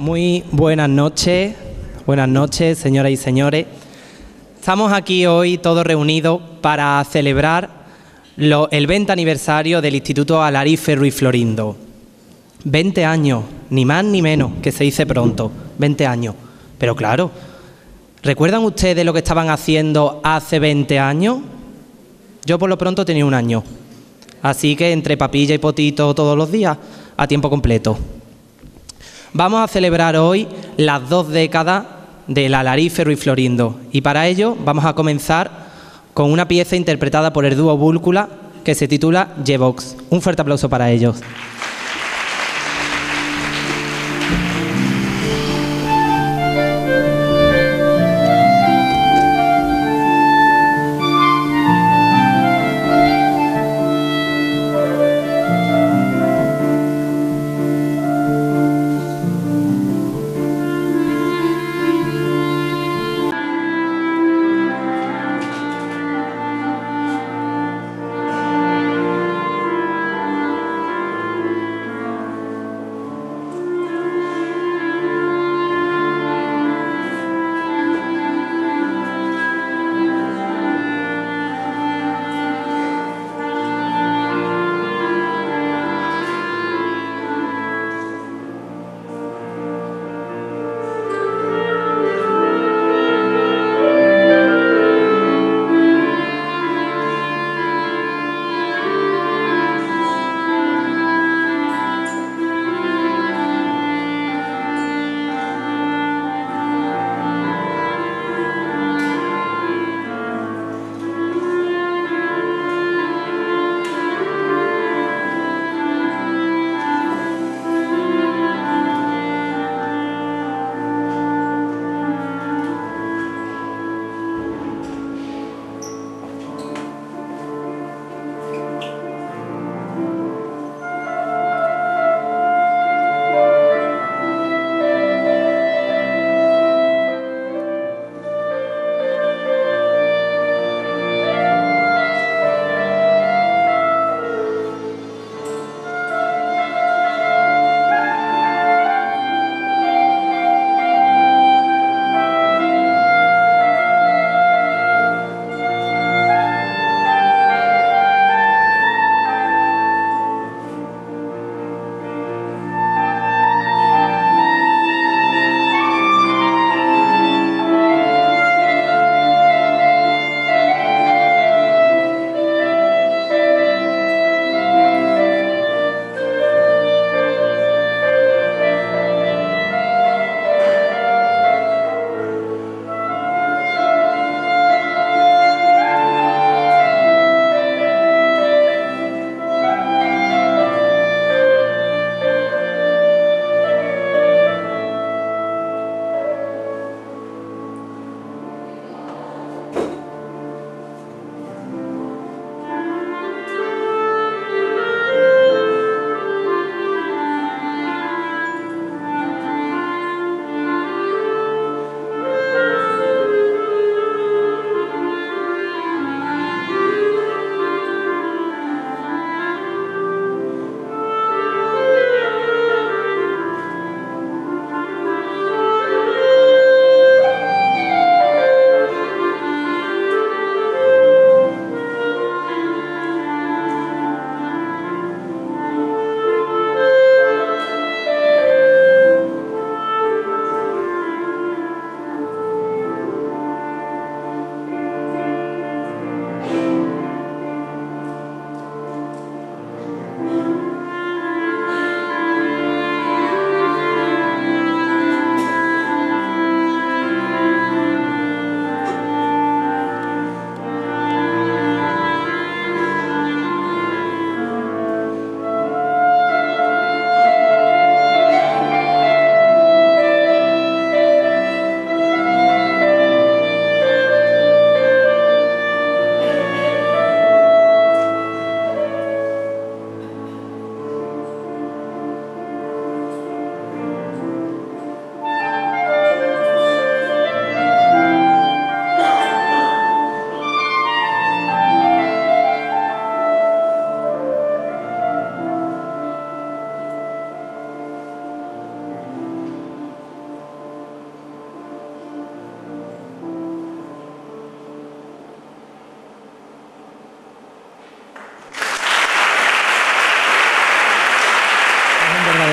Muy buenas noches, señoras y señores. Estamos aquí hoy todos reunidos para celebrar el 20 aniversario del Instituto Alarife Ruiz Florindo. 20 años, ni más ni menos, que se dice pronto, 20 años. Pero claro, ¿recuerdan ustedes lo que estaban haciendo hace 20 años? Yo por lo pronto tenía 1 año, así que entre papilla y potito todos los días, a tiempo completo. Vamos a celebrar hoy las 2 décadas del Alarife Ruiz Florindo y para ello vamos a comenzar con una pieza interpretada por el dúo Búlcula que se titula Yevox. Un fuerte aplauso para ellos.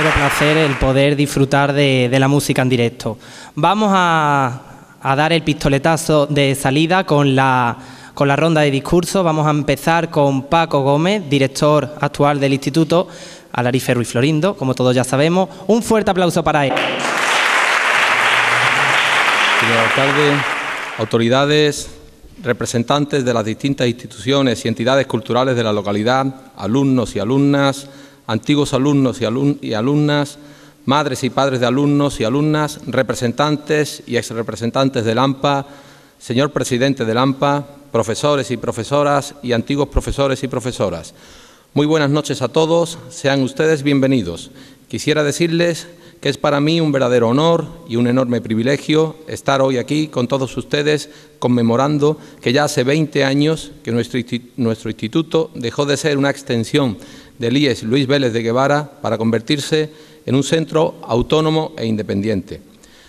verdadero placer el poder disfrutar de la música en directo. Vamos a dar el pistoletazo de salida con la ronda de discursos. Vamos a empezar con Paco Gómez, director actual del Instituto Alarife Ruiz Florindo, como todos ya sabemos. Un fuerte aplauso para él. Señor alcalde, autoridades, representantes de las distintas instituciones y entidades culturales de la localidad, alumnos y alumnas, antiguos alumnos y alumnas, madres y padres de alumnos y alumnas, representantes y exrepresentantes del AMPA, señor presidente del AMPA, profesores y profesoras y antiguos profesores y profesoras. Muy buenas noches a todos, sean ustedes bienvenidos. Quisiera decirles que es para mí un verdadero honor y un enorme privilegio estar hoy aquí con todos ustedes conmemorando que ya hace 20 años que nuestro instituto dejó de ser una extensión del IES Luis Vélez de Guevara para convertirse en un centro autónomo e independiente.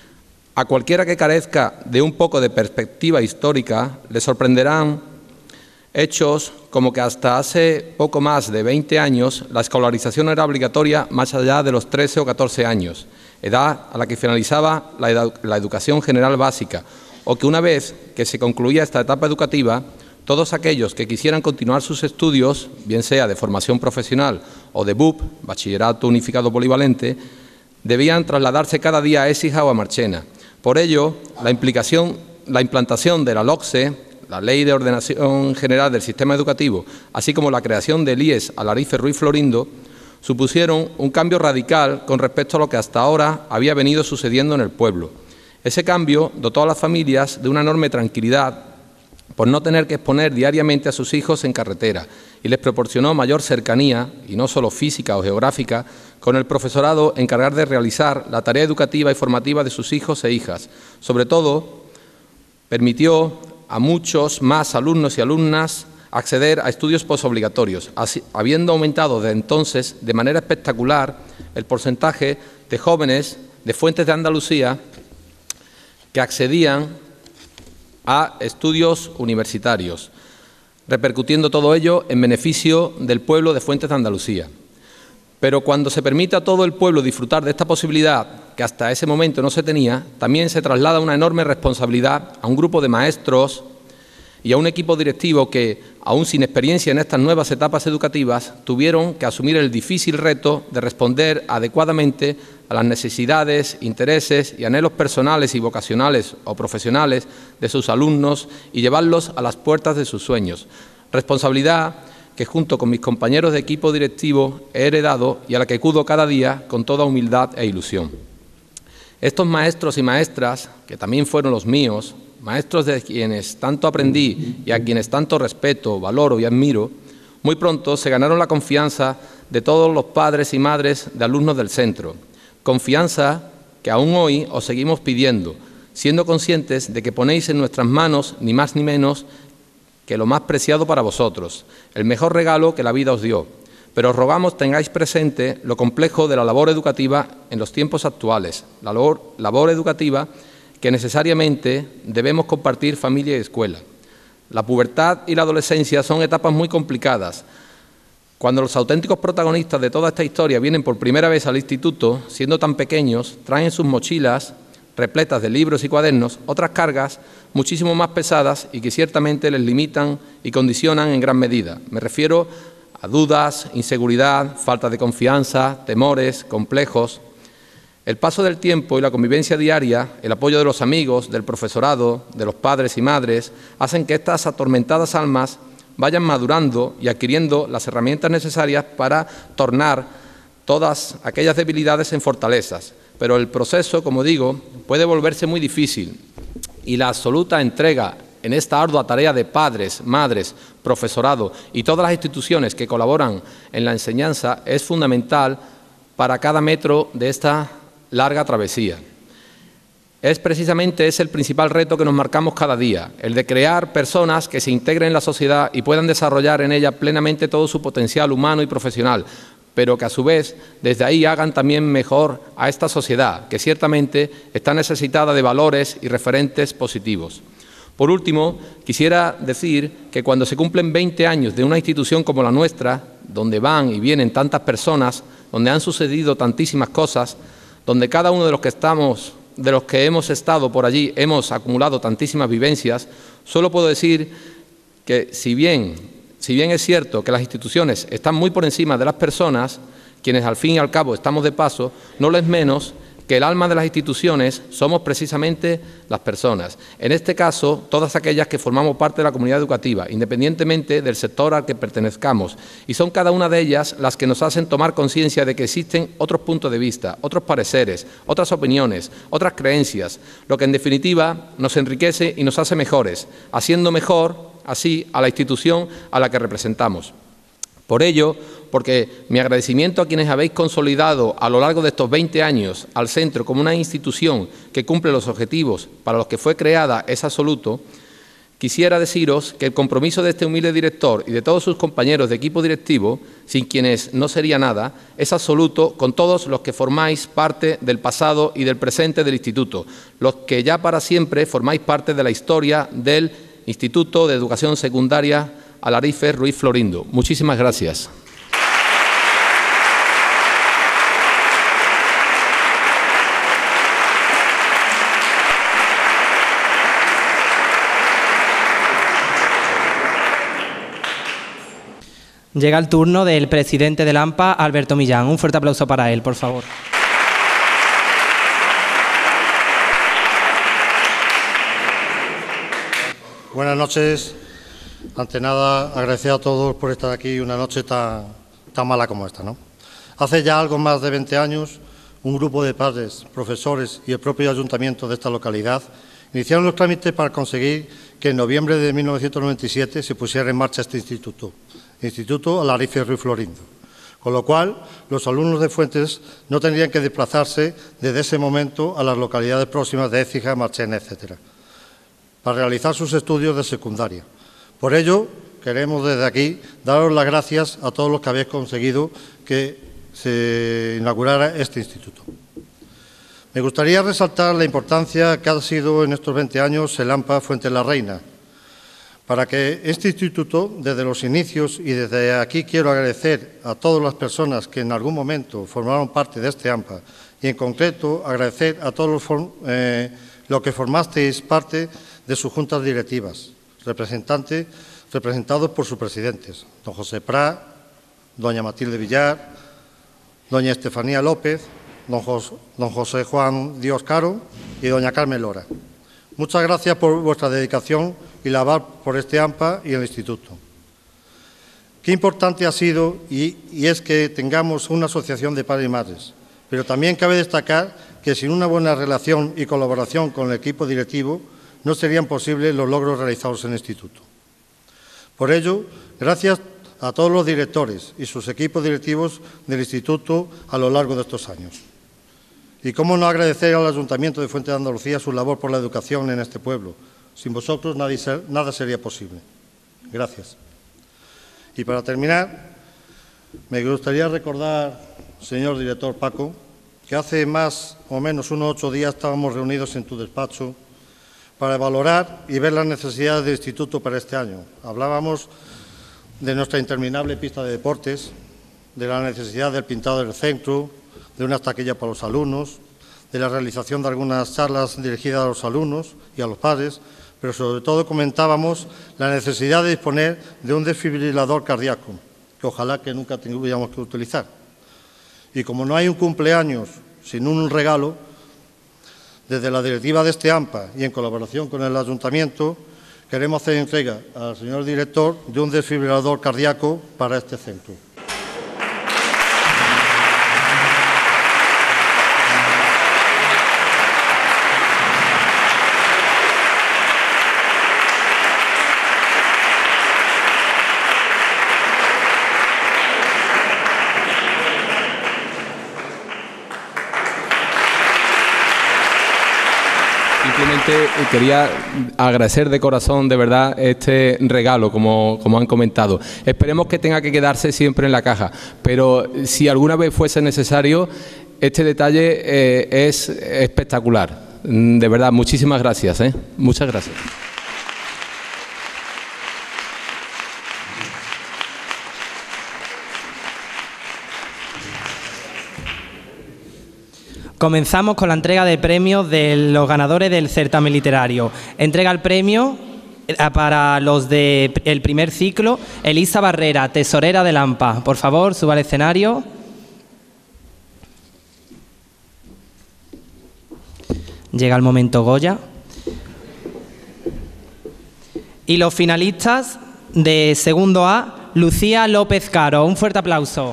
A cualquiera que carezca de un poco de perspectiva histórica le sorprenderán hechos como que hasta hace poco más de 20 años la escolarización era obligatoria más allá de los 13 o 14 años, edad a la que finalizaba la educación general básica, o que una vez que se concluía esta etapa educativa, todos aquellos que quisieran continuar sus estudios, bien sea de formación profesional o de BUP, Bachillerato Unificado Polivalente, debían trasladarse cada día a Écija o a Marchena. Por ello, la implantación de la LOCSE, la Ley de Ordenación General del Sistema Educativo, así como la creación del IES Alarife Ruiz Florindo, supusieron un cambio radical con respecto a lo que hasta ahora había venido sucediendo en el pueblo. Ese cambio dotó a las familias de una enorme tranquilidad por no tener que exponer diariamente a sus hijos en carretera y les proporcionó mayor cercanía, y no solo física o geográfica, con el profesorado encargado de realizar la tarea educativa y formativa de sus hijos e hijas. Sobre todo, permitió a muchos más alumnos y alumnas acceder a estudios posobligatorios, habiendo aumentado desde entonces de manera espectacular el porcentaje de jóvenes de Fuentes de Andalucía que accedían a estudios universitarios, repercutiendo todo ello en beneficio del pueblo de Fuentes de Andalucía. Pero cuando se permite a todo el pueblo disfrutar de esta posibilidad, que hasta ese momento no se tenía, también se traslada una enorme responsabilidad a un grupo de maestros y a un equipo directivo que, aún sin experiencia en estas nuevas etapas educativas, tuvieron que asumir el difícil reto de responder adecuadamente a las necesidades, intereses y anhelos personales y vocacionales o profesionales de sus alumnos y llevarlos a las puertas de sus sueños. Responsabilidad que junto con mis compañeros de equipo directivo he heredado y a la que acudo cada día con toda humildad e ilusión. Estos maestros y maestras, que también fueron los míos, maestros de quienes tanto aprendí y a quienes tanto respeto, valoro y admiro, muy pronto se ganaron la confianza de todos los padres y madres de alumnos del centro. Confianza que aún hoy os seguimos pidiendo, siendo conscientes de que ponéis en nuestras manos ni más ni menos que lo más preciado para vosotros, el mejor regalo que la vida os dio. Pero os rogamos tengáis presente lo complejo de la labor educativa en los tiempos actuales, la labor educativa que necesariamente debemos compartir familia y escuela. La pubertad y la adolescencia son etapas muy complicadas. Cuando los auténticos protagonistas de toda esta historia vienen por primera vez al instituto, siendo tan pequeños, traen en sus mochilas repletas de libros y cuadernos, otras cargas muchísimo más pesadas y que ciertamente les limitan y condicionan en gran medida. Me refiero a dudas, inseguridad, falta de confianza, temores, complejos. El paso del tiempo y la convivencia diaria, el apoyo de los amigos, del profesorado, de los padres y madres, hacen que estas atormentadas almas vayan madurando y adquiriendo las herramientas necesarias para tornar todas aquellas debilidades en fortalezas. Pero el proceso, como digo, puede volverse muy difícil y la absoluta entrega en esta ardua tarea de padres, madres, profesorado y todas las instituciones que colaboran en la enseñanza es fundamental para cada metro de esta larga travesía. Precisamente es el principal reto que nos marcamos cada día, el de crear personas que se integren en la sociedad y puedan desarrollar en ella plenamente todo su potencial humano y profesional, pero que a su vez desde ahí hagan también mejor a esta sociedad, que ciertamente está necesitada de valores y referentes positivos. Por último, quisiera decir que cuando se cumplen 20 años de una institución como la nuestra, donde van y vienen tantas personas, donde han sucedido tantísimas cosas, donde cada uno de los que hemos estado por allí hemos acumulado tantísimas vivencias, solo puedo decir que si bien es cierto que las instituciones están muy por encima de las personas, quienes al fin y al cabo estamos de paso, no lo es menos que el alma de las instituciones somos precisamente las personas. En este caso, todas aquellas que formamos parte de la comunidad educativa, independientemente del sector al que pertenezcamos. Y son cada una de ellas las que nos hacen tomar conciencia de que existen otros puntos de vista, otros pareceres, otras opiniones, otras creencias, lo que en definitiva nos enriquece y nos hace mejores, haciendo mejor así a la institución a la que representamos. Por ello, porque mi agradecimiento a quienes habéis consolidado a lo largo de estos 20 años al centro como una institución que cumple los objetivos para los que fue creada es absoluto, quisiera deciros que el compromiso de este humilde director y de todos sus compañeros de equipo directivo, sin quienes no sería nada, es absoluto con todos los que formáis parte del pasado y del presente del Instituto, los que ya para siempre formáis parte de la historia del Instituto de Educación Secundaria Alarife Ruiz Florindo. Muchísimas gracias. Llega el turno del presidente del AMPA, Alberto Millán. Un fuerte aplauso para él, por favor. Buenas noches. Ante nada, agradecer a todos por estar aquí una noche tan mala como esta, ¿no? Hace ya algo más de 20 años, un grupo de padres, profesores y el propio ayuntamiento de esta localidad iniciaron los trámites para conseguir que en noviembre de 1997 se pusiera en marcha este instituto, Instituto Alarife Ruiz Florindo, con lo cual los alumnos de Fuentes no tendrían que desplazarse desde ese momento a las localidades próximas de Écija, Marchena, etcétera, para realizar sus estudios de secundaria. Por ello, queremos desde aquí daros las gracias a todos los que habéis conseguido que se inaugurara este instituto. Me gustaría resaltar la importancia que ha sido en estos 20 años el AMPA Fuentes la Reina, para que este instituto, desde los inicios, y desde aquí quiero agradecer a todas las personas que en algún momento formaron parte de este AMPA, y en concreto agradecer a todos los que formasteis parte de sus juntas directivas, representados por sus presidentes, don José Prat, doña Matilde Villar, doña Estefanía López, don José Juan Díaz Caro y doña Carmen Lora. Muchas gracias por vuestra dedicación y labor por este AMPA y el Instituto. Qué importante ha sido y es que tengamos una asociación de padres y madres, pero también cabe destacar que sin una buena relación y colaboración con el equipo directivo no serían posibles los logros realizados en el Instituto. Por ello, gracias a todos los directores y sus equipos directivos del Instituto a lo largo de estos años. Y cómo no agradecer al Ayuntamiento de Fuente de Andalucía su labor por la educación en este pueblo. Sin vosotros nada sería posible. Gracias. Y para terminar, me gustaría recordar, señor director Paco, que hace más o menos unos 8 días estábamos reunidos en tu despacho para valorar y ver las necesidades del Instituto para este año. Hablábamos de nuestra interminable pista de deportes, de la necesidad del pintado del centro, de unas taquillas para los alumnos, de la realización de algunas charlas dirigidas a los alumnos y a los padres, pero sobre todo comentábamos la necesidad de disponer de un desfibrilador cardíaco, que ojalá que nunca tuviéramos que utilizar. Y como no hay un cumpleaños sin un regalo, desde la directiva de este AMPA y en colaboración con el Ayuntamiento, queremos hacer entrega al señor director de un desfibrilador cardíaco para este centro. Simplemente quería agradecer de corazón, de verdad, este regalo, como han comentado. Esperemos que tenga que quedarse siempre en la caja, pero si alguna vez fuese necesario, este detalle es espectacular. De verdad, muchísimas gracias. Muchas gracias. Comenzamos con la entrega de premios de los ganadores del certamen literario. Entrega el premio para los del primer ciclo, Elisa Barrera, tesorera de Lampa. Por favor, suba al escenario. Llega el momento Goya. Y los finalistas de segundo A, Lucía López Caro. Un fuerte aplauso.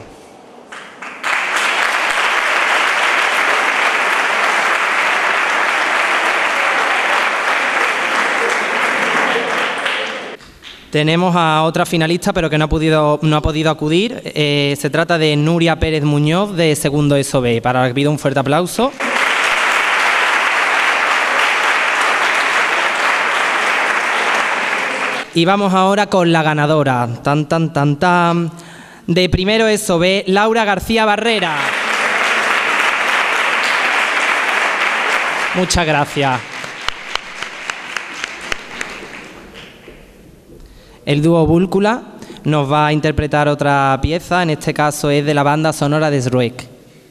Tenemos a otra finalista, pero que no ha podido acudir. Se trata de Nuria Pérez Muñoz, de segundo ESO B. Para la que pido un fuerte aplauso. Y vamos ahora con la ganadora. De primero ESO B, Laura García Barrera. Muchas gracias. El dúo Búlcula nos va a interpretar otra pieza, en este caso es de la banda sonora de Shrek.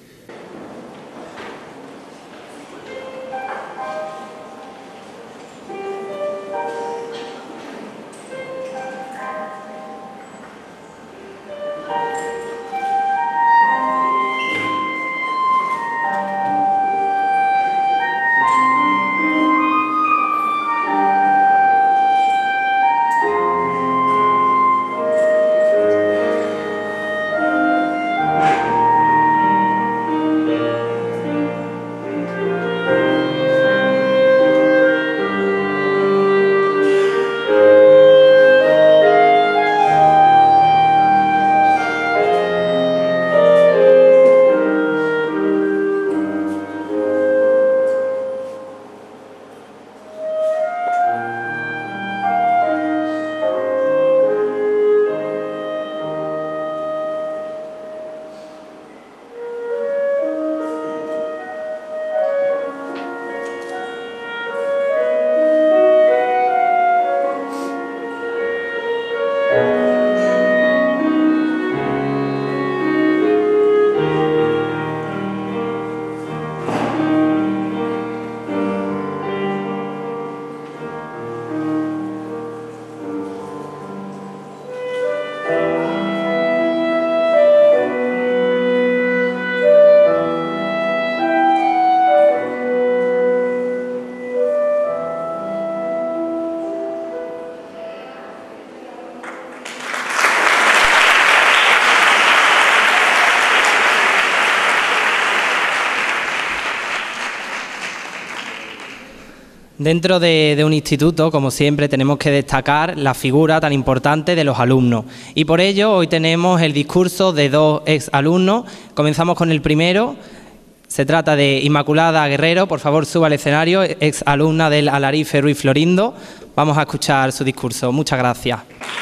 Dentro de un instituto, como siempre, tenemos que destacar la figura tan importante de los alumnos. Y por ello, hoy tenemos el discurso de dos exalumnos. Comenzamos con el primero. Se trata de Inmaculada Guerrero. Por favor, suba al escenario, exalumna del Alarife Ruiz Florindo. Vamos a escuchar su discurso. Muchas gracias.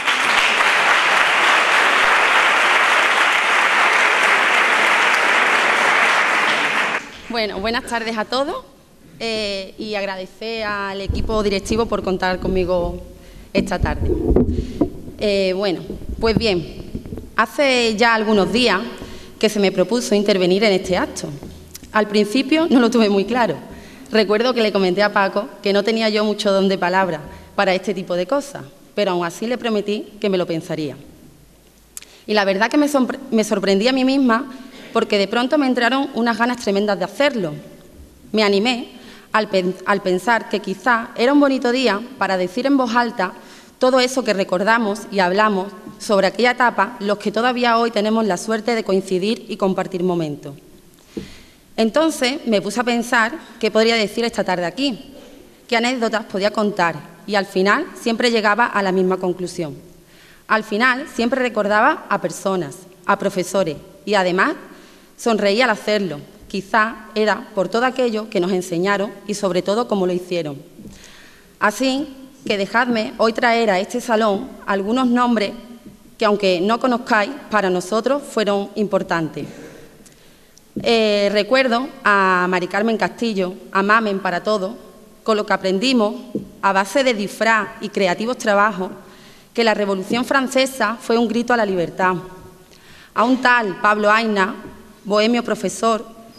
Bueno, buenas tardes a todos. Y agradecer al equipo directivo por contar conmigo esta tarde. Bueno, pues bien, hace ya algunos días que se me propuso intervenir en este acto. Al principio no lo tuve muy claro. Recuerdo que le comenté a Paco que no tenía yo mucho don de palabra para este tipo de cosas, pero aún así le prometí que me lo pensaría. Y la verdad que me sorprendí a mí misma porque de pronto me entraron unas ganas tremendas de hacerlo. Me animé al pensar que quizá era un bonito día para decir en voz alta todo eso que recordamos y hablamos sobre aquella etapa, los que todavía hoy tenemos la suerte de coincidir y compartir momentos. Entonces me puse a pensar qué podría decir esta tarde aquí, qué anécdotas podía contar y al final siempre llegaba a la misma conclusión. Al final siempre recordaba a personas, a profesores y además sonreía al hacerlo. Quizá era por todo aquello que nos enseñaron y sobre todo cómo lo hicieron. Así que dejadme hoy traer a este salón algunos nombres que, aunque no conozcáis, para nosotros fueron importantes. Recuerdo a Mari Carmen Castillo, a Mamen para todo, con lo que aprendimos, a base de disfraz y creativos trabajos, que la Revolución Francesa fue un grito a la libertad. A un tal Pablo Aina, bohemio profesor,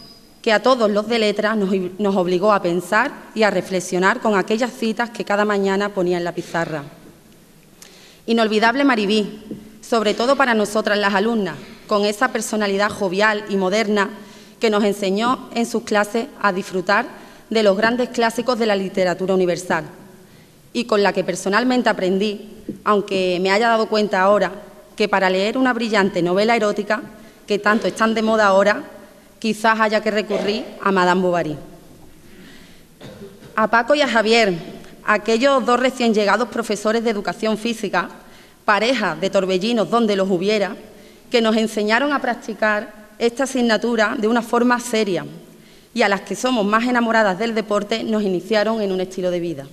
que a todos los de letras nos obligó a pensar y a reflexionar con aquellas citas que cada mañana ponía en la pizarra. Inolvidable Maribí, sobre todo para nosotras las alumnas, con esa personalidad jovial y moderna que nos enseñó en sus clases a disfrutar de los grandes clásicos de la literatura universal y con la que personalmente aprendí, aunque me haya dado cuenta ahora, que para leer una brillante novela erótica, que tanto están de moda ahora, quizás haya que recurrir a Madame Bovary. A Paco y a Javier, aquellos dos recién llegados profesores de educación física, pareja de torbellinos donde los hubiera, que nos enseñaron a practicar esta asignatura de una forma seria y a las que somos más enamoradas del deporte nos iniciaron en un estilo de vida.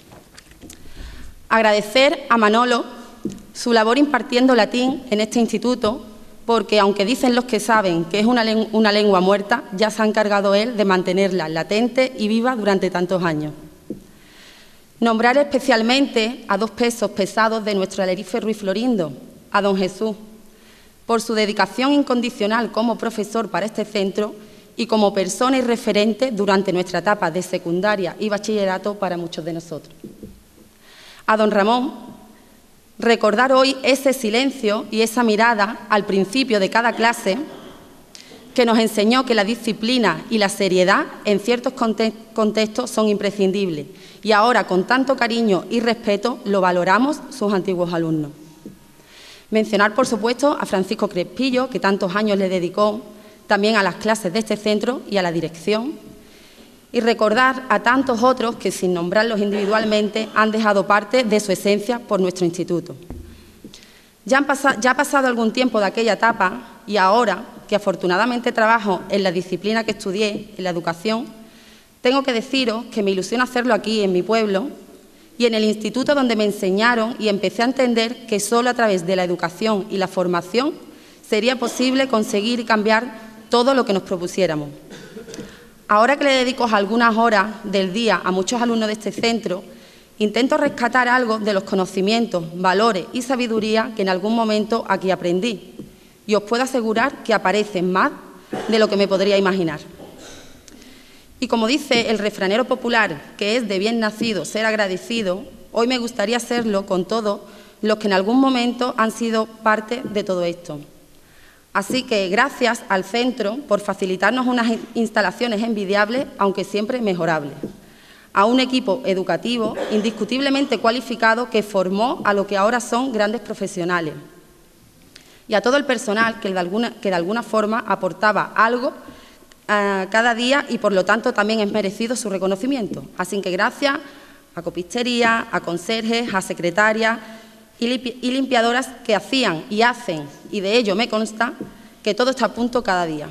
Agradecer a Manolo su labor impartiendo latín en este instituto, porque aunque dicen los que saben que es una lengua muerta, ya se ha encargado él de mantenerla latente y viva durante tantos años. Nombrar especialmente a dos pesos pesados de nuestro Alarife Ruiz Florindo, a don Jesús, por su dedicación incondicional como profesor para este centro y como persona y referente durante nuestra etapa de secundaria y bachillerato para muchos de nosotros. A don Ramón, recordar hoy ese silencio y esa mirada al principio de cada clase que nos enseñó que la disciplina y la seriedad en ciertos contextos son imprescindibles y ahora con tanto cariño y respeto lo valoramos sus antiguos alumnos. Mencionar, por supuesto, a Francisco Crespillo, que tantos años le dedicó también a las clases de este centro y a la dirección, y recordar a tantos otros que, sin nombrarlos individualmente, han dejado parte de su esencia por nuestro instituto. Ya ha pasado algún tiempo de aquella etapa y ahora, que afortunadamente trabajo en la disciplina que estudié, en la educación, tengo que deciros que me ilusiona hacerlo aquí, en mi pueblo, y en el instituto donde me enseñaron y empecé a entender que solo a través de la educación y la formación sería posible conseguir y cambiar todo lo que nos propusiéramos. Ahora que le dedico algunas horas del día a muchos alumnos de este centro, intento rescatar algo de los conocimientos, valores y sabiduría que en algún momento aquí aprendí. Y os puedo asegurar que aparecen más de lo que me podría imaginar. Y como dice el refranero popular, que es de bien nacido ser agradecido, hoy me gustaría serlo con todos los que en algún momento han sido parte de todo esto. Así que gracias al centro por facilitarnos unas instalaciones envidiables, aunque siempre mejorables. A un equipo educativo indiscutiblemente cualificado que formó a lo que ahora son grandes profesionales. Y a todo el personal que de alguna forma aportaba algo cada día y por lo tanto también es merecido su reconocimiento. Así que gracias a copistería, a conserjes, a secretarias y limpiadoras que hacían y hacen, y de ello me consta, que todo está a punto cada día.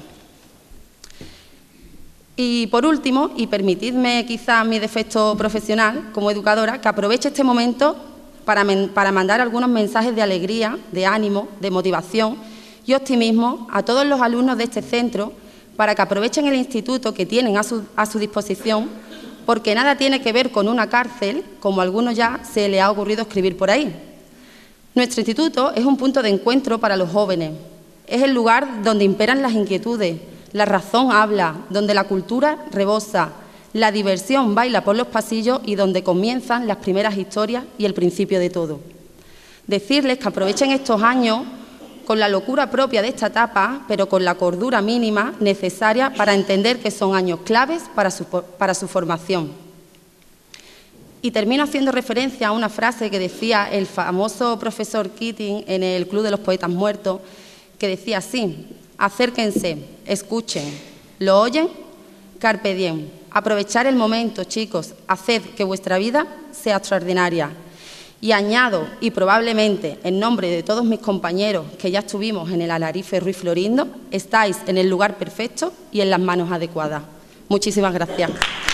Y por último, y permitidme quizás mi defecto profesional como educadora, que aproveche este momento para mandar algunos mensajes de alegría, de ánimo, de motivación y optimismo a todos los alumnos de este centro para que aprovechen el instituto que tienen a su disposición, porque nada tiene que ver con una cárcel, como a algunos ya se les ha ocurrido escribir por ahí. Nuestro instituto es un punto de encuentro para los jóvenes, es el lugar donde imperan las inquietudes, la razón habla, donde la cultura rebosa, la diversión baila por los pasillos y donde comienzan las primeras historias y el principio de todo. Decirles que aprovechen estos años con la locura propia de esta etapa, pero con la cordura mínima necesaria para entender que son años claves para su formación. Y termino haciendo referencia a una frase que decía el famoso profesor Keating en el Club de los Poetas Muertos, que decía así: acérquense, escuchen, ¿lo oyen? Carpe diem. Aprovechar el momento, chicos, haced que vuestra vida sea extraordinaria. Y añado, y probablemente en nombre de todos mis compañeros que ya estuvimos en el Alarife Ruiz Florindo, estáis en el lugar perfecto y en las manos adecuadas. Muchísimas gracias.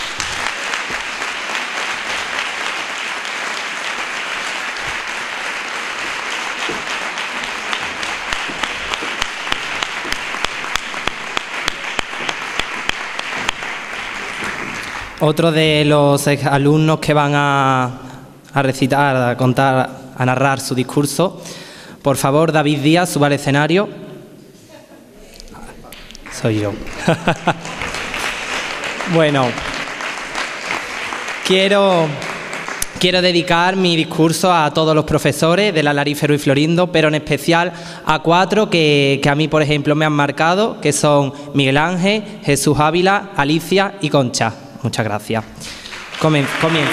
Otro de los alumnos que van a recitar, a contar, a narrar su discurso. Por favor, David Díaz, suba al escenario. Soy yo. Bueno, quiero dedicar mi discurso a todos los profesores de la Alarife Ruiz Florindo, pero en especial a 4 que a mí, por ejemplo, me han marcado, que son Miguel Ángel, Jesús Ávila, Alicia y Concha. Muchas gracias. Comienzo.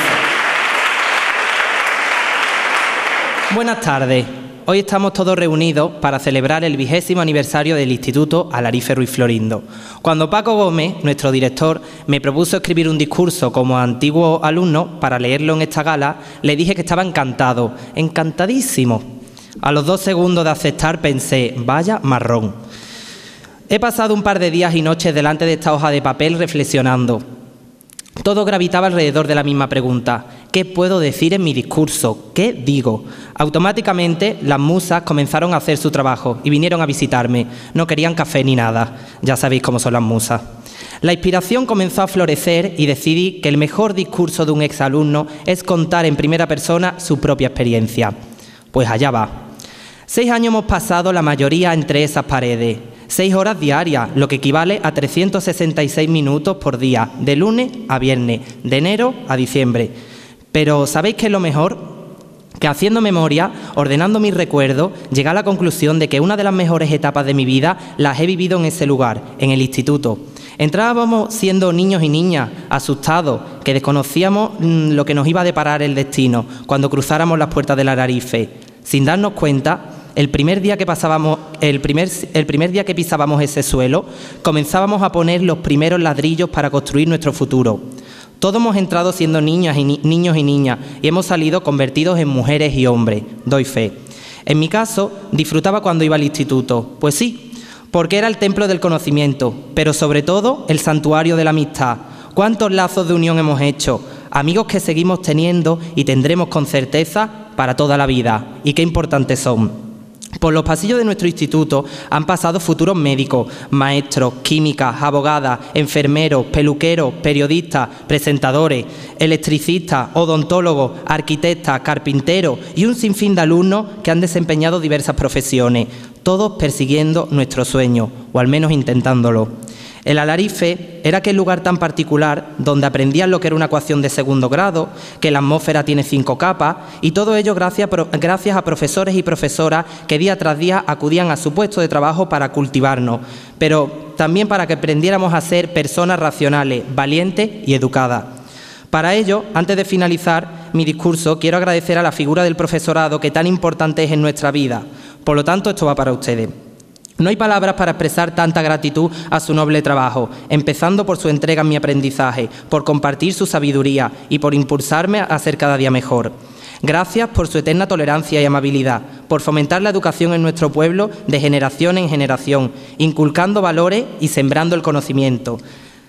Buenas tardes. Hoy estamos todos reunidos para celebrar el 20º aniversario del Instituto Alarife Ruiz Florindo. Cuando Paco Gómez, nuestro director, me propuso escribir un discurso como antiguo alumno para leerlo en esta gala, le dije que estaba encantado, encantadísimo. A los 2 segundos de aceptar pensé, vaya marrón. He pasado un par de días y noches delante de esta hoja de papel reflexionando. Todo gravitaba alrededor de la misma pregunta. ¿Qué puedo decir en mi discurso? ¿Qué digo? Automáticamente las musas comenzaron a hacer su trabajo y vinieron a visitarme. No querían café ni nada. Ya sabéis cómo son las musas. La inspiración comenzó a florecer y decidí que el mejor discurso de un exalumno es contar en primera persona su propia experiencia. Pues allá va. 6 años hemos pasado la mayoría entre esas paredes. 6 horas diarias, lo que equivale a 366 minutos por día, de lunes a viernes, de enero a diciembre. Pero ¿sabéis qué es lo mejor? Que haciendo memoria, ordenando mis recuerdos, llegué a la conclusión de que una de las mejores etapas de mi vida las he vivido en ese lugar, en el instituto. Entrábamos siendo niños y niñas, asustados, que desconocíamos lo que nos iba a deparar el destino cuando cruzáramos las puertas del Alarife. Sin darnos cuenta, el primer día que pisábamos ese suelo, comenzábamos a poner los primeros ladrillos para construir nuestro futuro. Todos hemos entrado siendo niños y niñas y hemos salido convertidos en mujeres y hombres, doy fe. En mi caso, disfrutaba cuando iba al instituto, pues sí, porque era el templo del conocimiento, pero sobre todo el santuario de la amistad. ¿Cuántos lazos de unión hemos hecho? Amigos que seguimos teniendo y tendremos con certeza para toda la vida. ¿Y qué importantes son? Por los pasillos de nuestro instituto han pasado futuros médicos, maestros, químicas, abogadas, enfermeros, peluqueros, periodistas, presentadores, electricistas, odontólogos, arquitectas, carpinteros y un sinfín de alumnos que han desempeñado diversas profesiones, todos persiguiendo nuestro sueño, o al menos intentándolo. El Alarife era aquel lugar tan particular donde aprendían lo que era una ecuación de segundo grado, que la atmósfera tiene 5 capas, y todo ello gracias a profesores y profesoras que día tras día acudían a su puesto de trabajo para cultivarnos, pero también para que aprendiéramos a ser personas racionales, valientes y educadas. Para ello, antes de finalizar mi discurso, quiero agradecer a la figura del profesorado que tan importante es en nuestra vida. Por lo tanto, esto va para ustedes. No hay palabras para expresar tanta gratitud a su noble trabajo, empezando por su entrega en mi aprendizaje, por compartir su sabiduría y por impulsarme a ser cada día mejor. Gracias por su eterna tolerancia y amabilidad, por fomentar la educación en nuestro pueblo de generación en generación, inculcando valores y sembrando el conocimiento.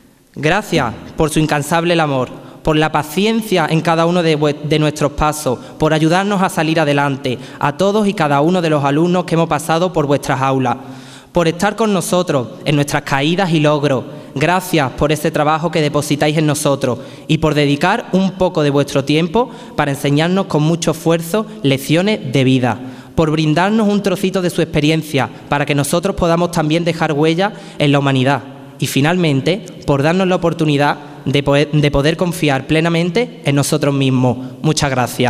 Gracias por su incansable amor, por la paciencia en cada uno de nuestros pasos, por ayudarnos a salir adelante, a todos y cada uno de los alumnos que hemos pasado por vuestras aulas, por estar con nosotros en nuestras caídas y logros. Gracias por ese trabajo que depositáis en nosotros y por dedicar un poco de vuestro tiempo para enseñarnos con mucho esfuerzo lecciones de vida, por brindarnos un trocito de su experiencia para que nosotros podamos también dejar huella en la humanidad y finalmente por darnos la oportunidad de poder confiar plenamente en nosotros mismos. Muchas gracias.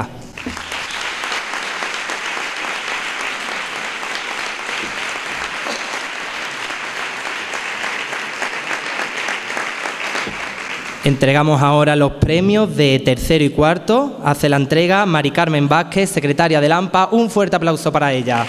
Entregamos ahora los premios de tercero y cuarto. Hace la entrega Mari Carmen Vázquez, secretaria del AMPA. Un fuerte aplauso para ella.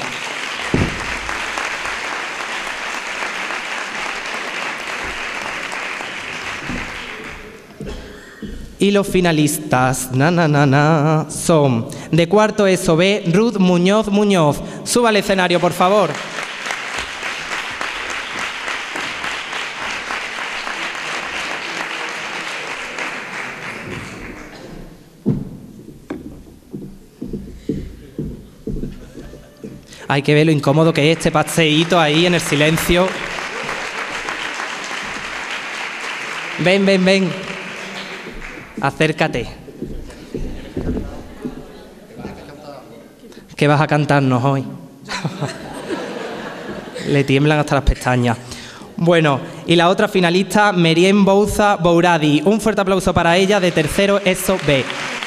Y los finalistas son de cuarto ESO B, Ruth Muñoz Muñoz. Suba al escenario, por favor. Hay que ver lo incómodo que es este paseíto ahí en el silencio. Ven, ven, ven. Acércate. ¿Qué vas a cantarnos hoy? Le tiemblan hasta las pestañas. Bueno, y la otra finalista, Meriem Bouza Bouradi. Un fuerte aplauso para ella, de tercero ESO B.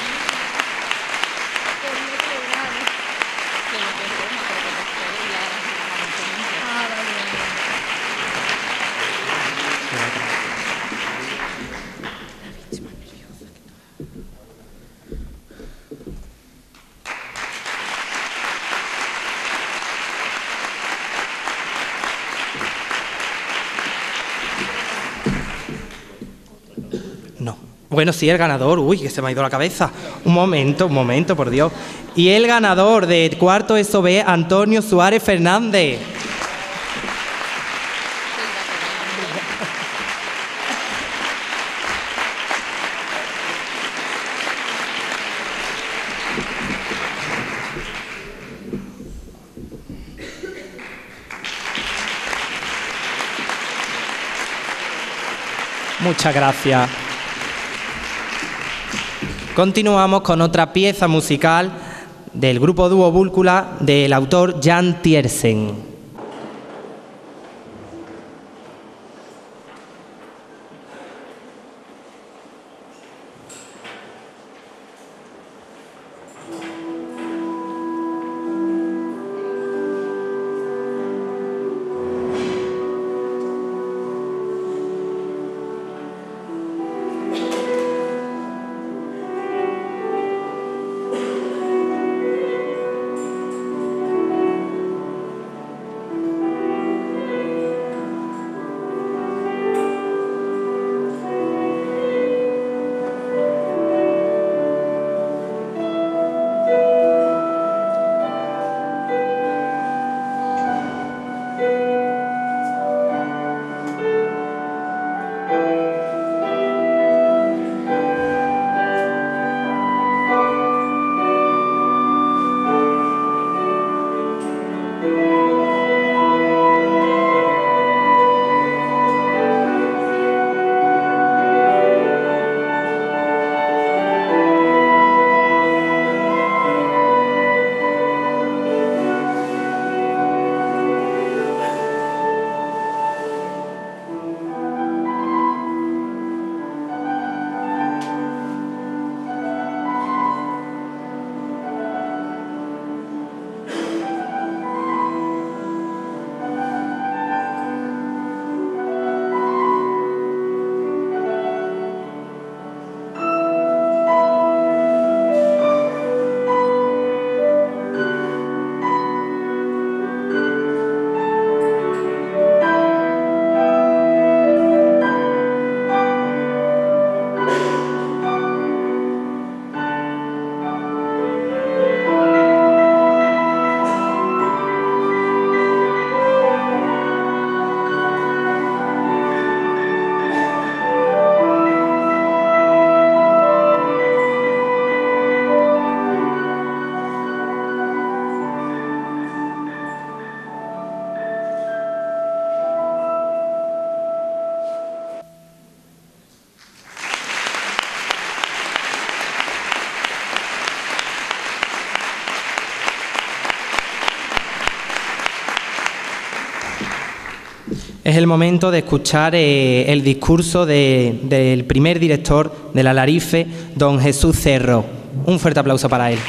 No. Bueno, sí, el ganador. Uy, que se me ha ido la cabeza. Un momento, por Dios. Y el ganador de cuarto ESO B, Antonio Suárez Fernández. Muchas gracias. Continuamos con otra pieza musical del grupo dúo Búlcula del autor Jan Tiersen. Es el momento de escuchar el discurso del primer director de la Larife, don Jesús Cerro. Un fuerte aplauso para él.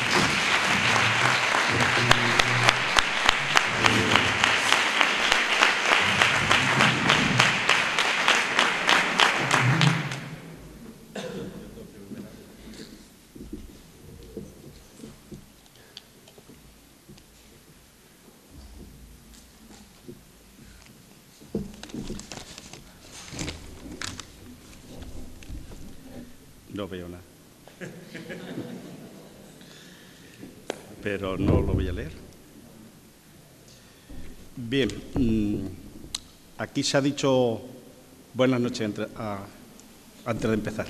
No veo nada. Pero no lo voy a leer. Bien, aquí se ha dicho... Buenas noches antes de empezar.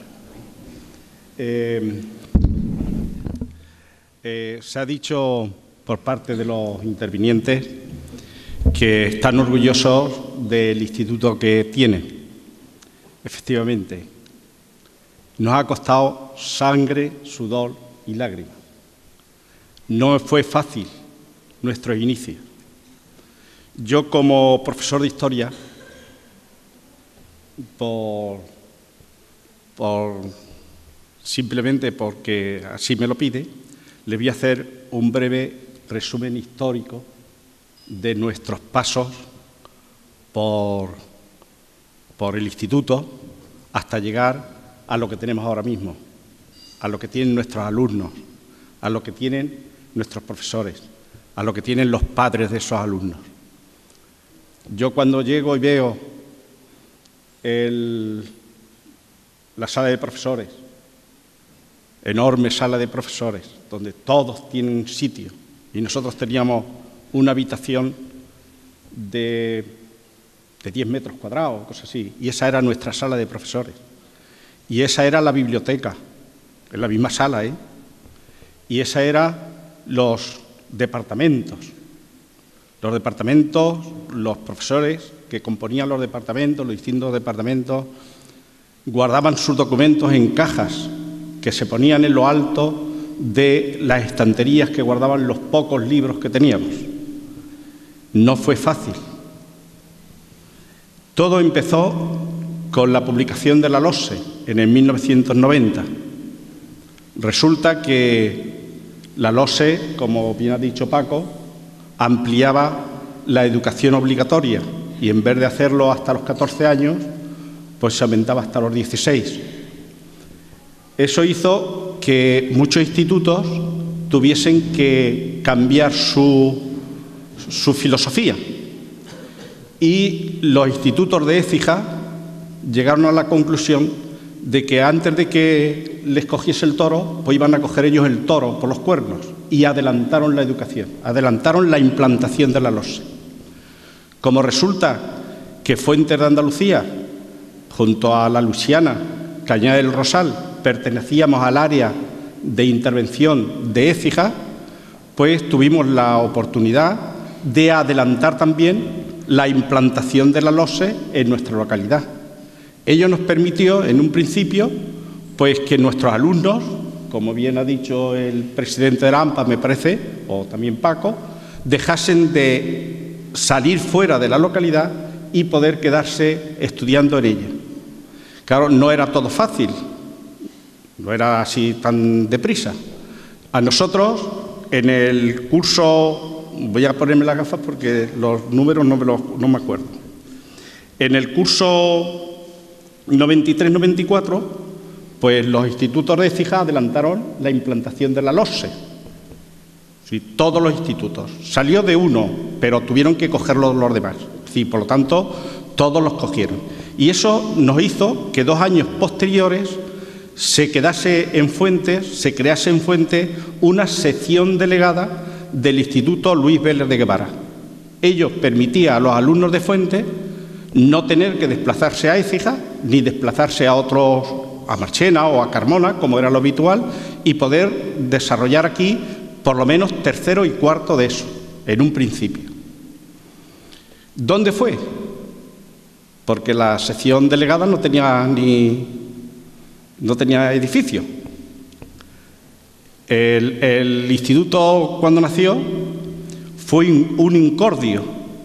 Se ha dicho por parte de los intervinientes que están orgullosos del instituto que tienen. Efectivamente, nos ha costado sangre, sudor y lágrimas. No fue fácil nuestro inicio. Yo, como profesor de historia, simplemente porque así me lo pide, le voy a hacer un breve resumen histórico de nuestros pasos por el instituto hasta llegar a lo que tenemos ahora mismo, a lo que tienen nuestros alumnos, a lo que tienen nuestros profesores, a lo que tienen los padres de esos alumnos. Yo cuando llego y veo la sala de profesores, enorme sala de profesores, donde todos tienen sitio, y nosotros teníamos una habitación de 10 metros cuadrados, cosas así, y esa era nuestra sala de profesores. Y esa era la biblioteca, en la misma sala, y esa eran los departamentos. Los departamentos, los profesores que componían los departamentos, los distintos departamentos, guardaban sus documentos en cajas que se ponían en lo alto de las estanterías que guardaban los pocos libros que teníamos. No fue fácil. Todo empezó con la publicación de la LOSE en el 1990. Resulta que la LOSE, como bien ha dicho Paco, ampliaba la educación obligatoria y en vez de hacerlo hasta los 14 años, pues se aumentaba hasta los 16. Eso hizo que muchos institutos tuviesen que cambiar su filosofía. Y los institutos de Écija llegaron a la conclusión de que antes de que les cogiese el toro, pues iban a coger ellos el toro por los cuernos, y adelantaron la educación, adelantaron la implantación de la LOSE. Como resulta que Fuentes de Andalucía, junto a la Luisiana, Cañada del Rosal, pertenecíamos al área de intervención de Écija, pues tuvimos la oportunidad de adelantar también la implantación de la LOSE en nuestra localidad. Ello nos permitió, en un principio, pues que nuestros alumnos, como bien ha dicho el presidente de la AMPA, me parece, o también Paco, dejasen de salir fuera de la localidad y poder quedarse estudiando en ella. Claro, no era todo fácil, no era así tan deprisa. A nosotros, en el curso... Voy a ponerme las gafas porque los números no me acuerdo. En el curso 93-94, pues los institutos de Écija adelantaron la implantación de la LOSE. Sí, todos los institutos. Salió de uno, pero tuvieron que cogerlo los demás. Sí, por lo tanto, todos los cogieron. Y eso nos hizo que 2 años posteriores se crease en Fuentes una sección delegada del Instituto Luis Vélez de Guevara. Ello permitía a los alumnos de Fuentes no tener que desplazarse a Écija, ni desplazarse a otros, a Marchena o a Carmona, como era lo habitual, y poder desarrollar aquí por lo menos tercero y cuarto de eso, en un principio. ¿Dónde fue? Porque la sección delegada no tenía edificio. El instituto, cuando nació, fue un incordio.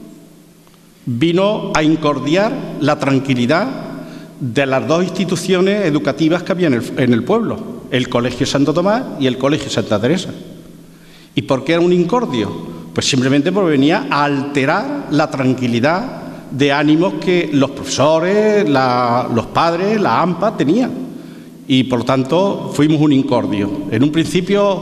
Vino a incordiar la tranquilidad de las 2 instituciones educativas que había en el pueblo, el Colegio Santo Tomás y el Colegio Santa Teresa. ¿Y por qué era un incordio? Pues simplemente porque venía a alterar la tranquilidad de ánimos que los profesores, los padres, la AMPA tenían. Y, por lo tanto, fuimos un incordio. En un principio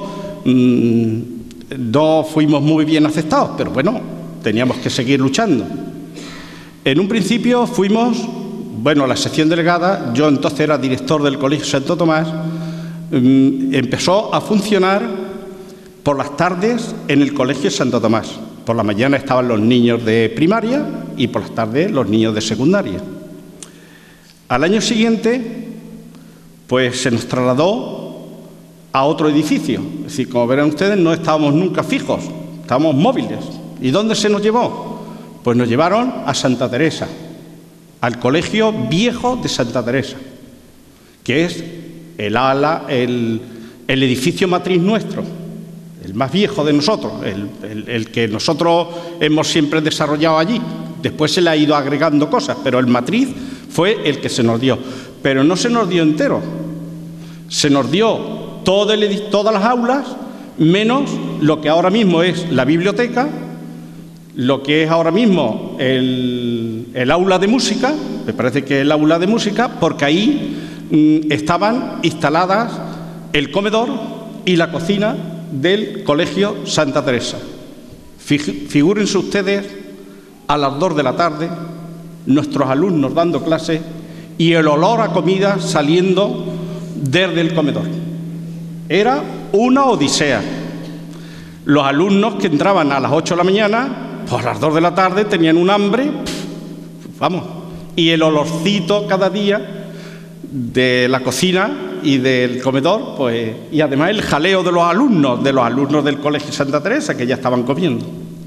no fuimos muy bien aceptados, pero bueno, teníamos que seguir luchando. En un principio fuimos, la sección delegada, yo entonces era director del Colegio Santo Tomás, empezó a funcionar por las tardes en el Colegio Santo Tomás. Por la mañana estaban los niños de primaria y por las tardes los niños de secundaria. Al año siguiente, pues se nos trasladó a otro edificio. Es decir, como verán ustedes, no estábamos nunca fijos, estábamos móviles. ¿Y dónde se nos llevó? Pues nos llevaron a Santa Teresa, al Colegio Viejo de Santa Teresa, que es el edificio matriz nuestro, el más viejo de nosotros, el que nosotros hemos siempre desarrollado allí. Después se le ha ido agregando cosas, pero el matriz fue el que se nos dio. Pero no se nos dio entero. Se nos dio todas las aulas, menos lo que ahora mismo es la biblioteca, lo que es ahora mismo el aula de música, me parece que es el aula de música, porque ahí estaban instaladas el comedor y la cocina del Colegio Santa Teresa. Figúrense ustedes a las 2 de la tarde, nuestros alumnos dando clases y el olor a comida saliendo desde el comedor. Era una odisea. Los alumnos que entraban a las 8 de la mañana, pues a las 2 de la tarde tenían un hambre, vamos, y el olorcito cada día de la cocina y del comedor, pues, y además el jaleo de los alumnos del Colegio Santa Teresa, que ya estaban comiendo.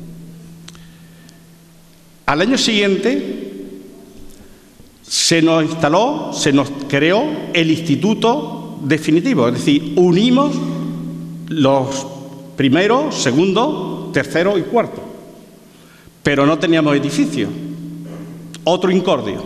Al año siguiente se nos instaló, se nos creó el instituto definitivo, es decir, unimos los primero, segundo, tercero y cuarto, pero no teníamos edificio. Otro incordio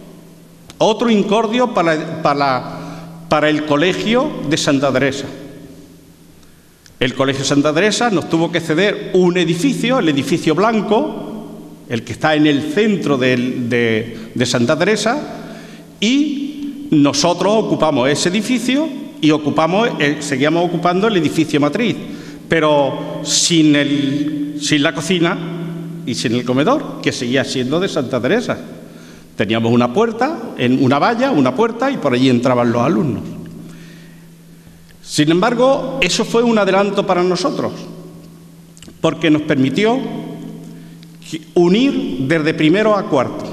para el Colegio de Santa Teresa. El Colegio Santa Teresa nos tuvo que ceder un edificio, el edificio blanco, el que está en el centro de Santa Teresa, y nosotros ocupamos ese edificio y seguíamos ocupando el edificio matriz, pero sin la cocina y sin el comedor, que seguía siendo de Santa Teresa. Teníamos una puerta, una valla, una puerta, y por allí entraban los alumnos. Sin embargo, eso fue un adelanto para nosotros, porque nos permitió unir desde primero a cuarto.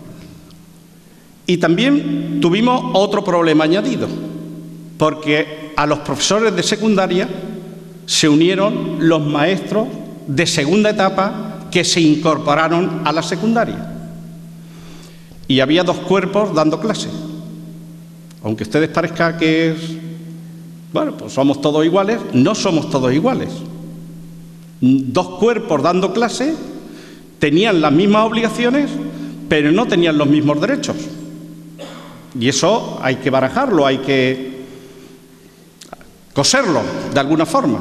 Y también tuvimos otro problema añadido, porque a los profesores de secundaria se unieron los maestros de segunda etapa que se incorporaron a la secundaria. Y había 2 cuerpos dando clase. Aunque a ustedes parezca que es, bueno, pues somos todos iguales, no somos todos iguales. 2 cuerpos dando clase tenían las mismas obligaciones, pero no tenían los mismos derechos. Y eso hay que barajarlo, hay que coserlo de alguna forma.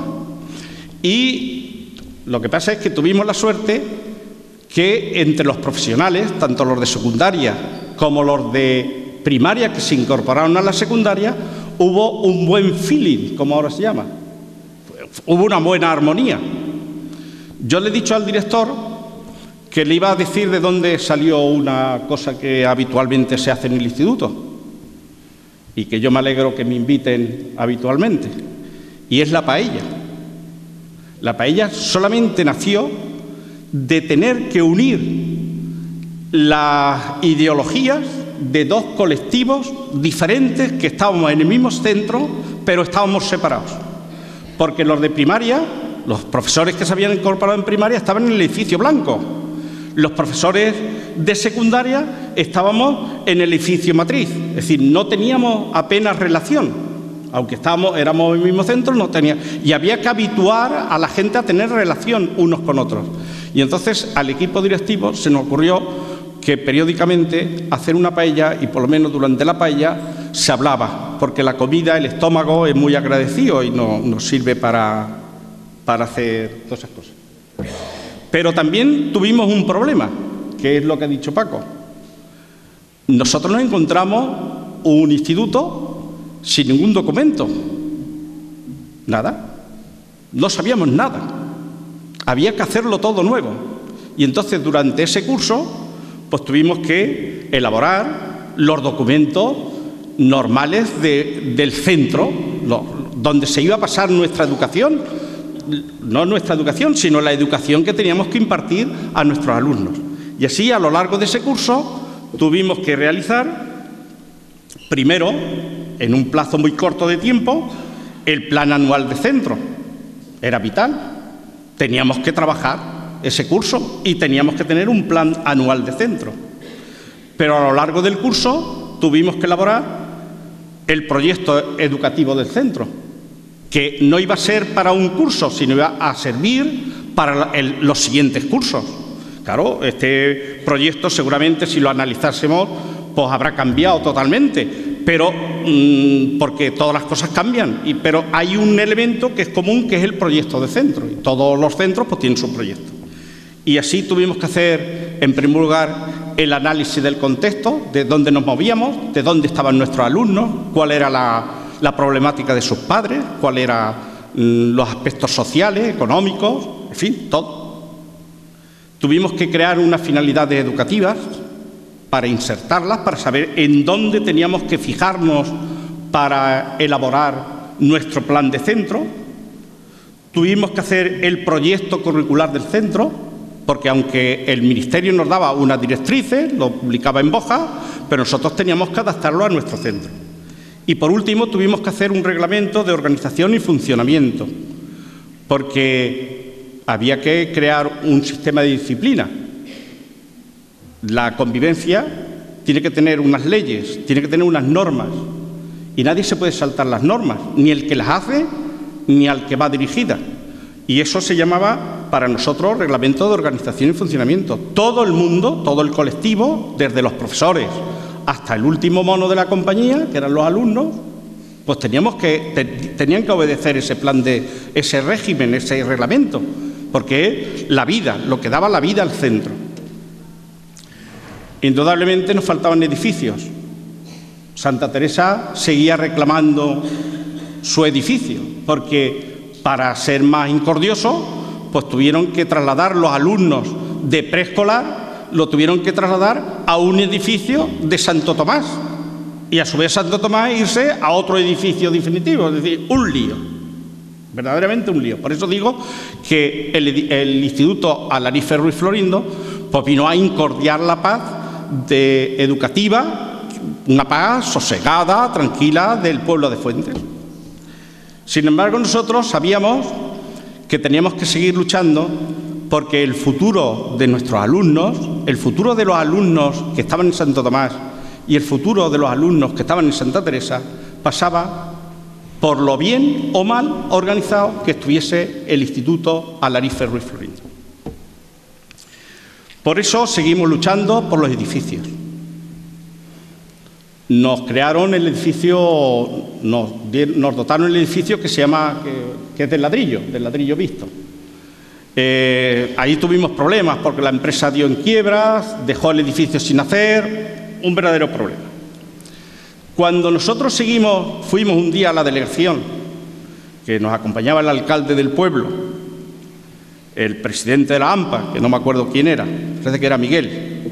Y lo que pasa es que tuvimos la suerte que entre los profesionales, tanto los de secundaria como los de primaria que se incorporaron a la secundaria, hubo un buen feeling, como ahora se llama. Hubo una buena armonía. Yo le he dicho al director que le iba a decir de dónde salió una cosa que habitualmente se hace en el instituto y que yo me alegro que me inviten habitualmente, y es la paella. La paella solamente nació de tener que unir las ideologías de 2 colectivos diferentes que estábamos en el mismo centro, pero estábamos separados. Porque los de primaria, los profesores que se habían incorporado en primaria estaban en el edificio blanco. Los profesores de secundaria estábamos en el edificio matriz, es decir, no teníamos apenas relación, aunque éramos en el mismo centro, y había que habituar a la gente a tener relación unos con otros. Y entonces al equipo directivo se nos ocurrió que periódicamente hacer una paella, y por lo menos durante la paella se hablaba, porque la comida, el estómago es muy agradecido y nos sirve para hacer todas esas cosas. Pero también tuvimos un problema, que es lo que ha dicho Paco. Nosotros nos encontramos un instituto sin ningún documento. Nada. No sabíamos nada. Había que hacerlo todo nuevo. Y entonces durante ese curso pues tuvimos que elaborar los documentos normales del centro, donde se iba a pasar nuestra educación. No nuestra educación, sino la educación que teníamos que impartir a nuestros alumnos. Y así, a lo largo de ese curso, tuvimos que realizar, primero, en un plazo muy corto de tiempo, el plan anual de centro. Era vital. Teníamos que trabajar ese curso y teníamos que tener un plan anual de centro. Pero a lo largo del curso tuvimos que elaborar el proyecto educativo del centro, que no iba a ser para un curso, sino iba a servir para los siguientes cursos. Claro, este proyecto seguramente si lo analizásemos pues habrá cambiado totalmente, pero porque todas las cosas cambian, pero hay un elemento que es común, que es el proyecto de centro, y todos los centros pues tienen su proyecto. Y así tuvimos que hacer, en primer lugar, el análisis del contexto, de dónde nos movíamos, de dónde estaban nuestros alumnos, cuál era la problemática de sus padres, cuáles eran los aspectos sociales, económicos, en fin, todo. Tuvimos que crear unas finalidades educativas para insertarlas, para saber en dónde teníamos que fijarnos para elaborar nuestro plan de centro. Tuvimos que hacer el proyecto curricular del centro, porque aunque el Ministerio nos daba unas directrices, lo publicaba en Boja, pero nosotros teníamos que adaptarlo a nuestro centro. Y por último tuvimos que hacer un reglamento de organización y funcionamiento, porque había que crear un sistema de disciplina. La convivencia tiene que tener unas leyes, tiene que tener unas normas, y nadie se puede saltar las normas, ni el que las hace, ni al que va dirigida. Y eso se llamaba para nosotros reglamento de organización y funcionamiento. Todo el mundo, todo el colectivo, desde los profesores hasta el último mono de la compañía, que eran los alumnos, pues tenían que obedecer ese plan, ese régimen, ese reglamento, porque es la vida, lo que daba la vida al centro. Indudablemente nos faltaban edificios. Santa Teresa seguía reclamando su edificio, porque para ser más incordioso, pues tuvieron que trasladar los alumnos de preescolar, lo tuvieron que trasladar a un edificio de Santo Tomás, y a su vez Santo Tomás irse a otro edificio definitivo, es decir, un lío, verdaderamente un lío. Por eso digo que el Instituto Alarife Ruiz Florindo pues vino a incordiar la paz educativa, una paz sosegada, tranquila del pueblo de Fuentes. Sin embargo, nosotros sabíamos que teníamos que seguir luchando, porque el futuro de nuestros alumnos, el futuro de los alumnos que estaban en Santo Tomás y el futuro de los alumnos que estaban en Santa Teresa pasaba por lo bien o mal organizado que estuviese el Instituto Alarife Ruiz Florindo. Por eso seguimos luchando por los edificios. Nos crearon el edificio, nos dotaron el edificio que se llama, que es del ladrillo visto. Ahí tuvimos problemas porque la empresa dio en quiebras, dejó el edificio sin hacer, un verdadero problema. Cuando nosotros fuimos un día a la delegación, que nos acompañaba el alcalde del pueblo, el presidente de la AMPA, que no me acuerdo quién era, parece que era Miguel,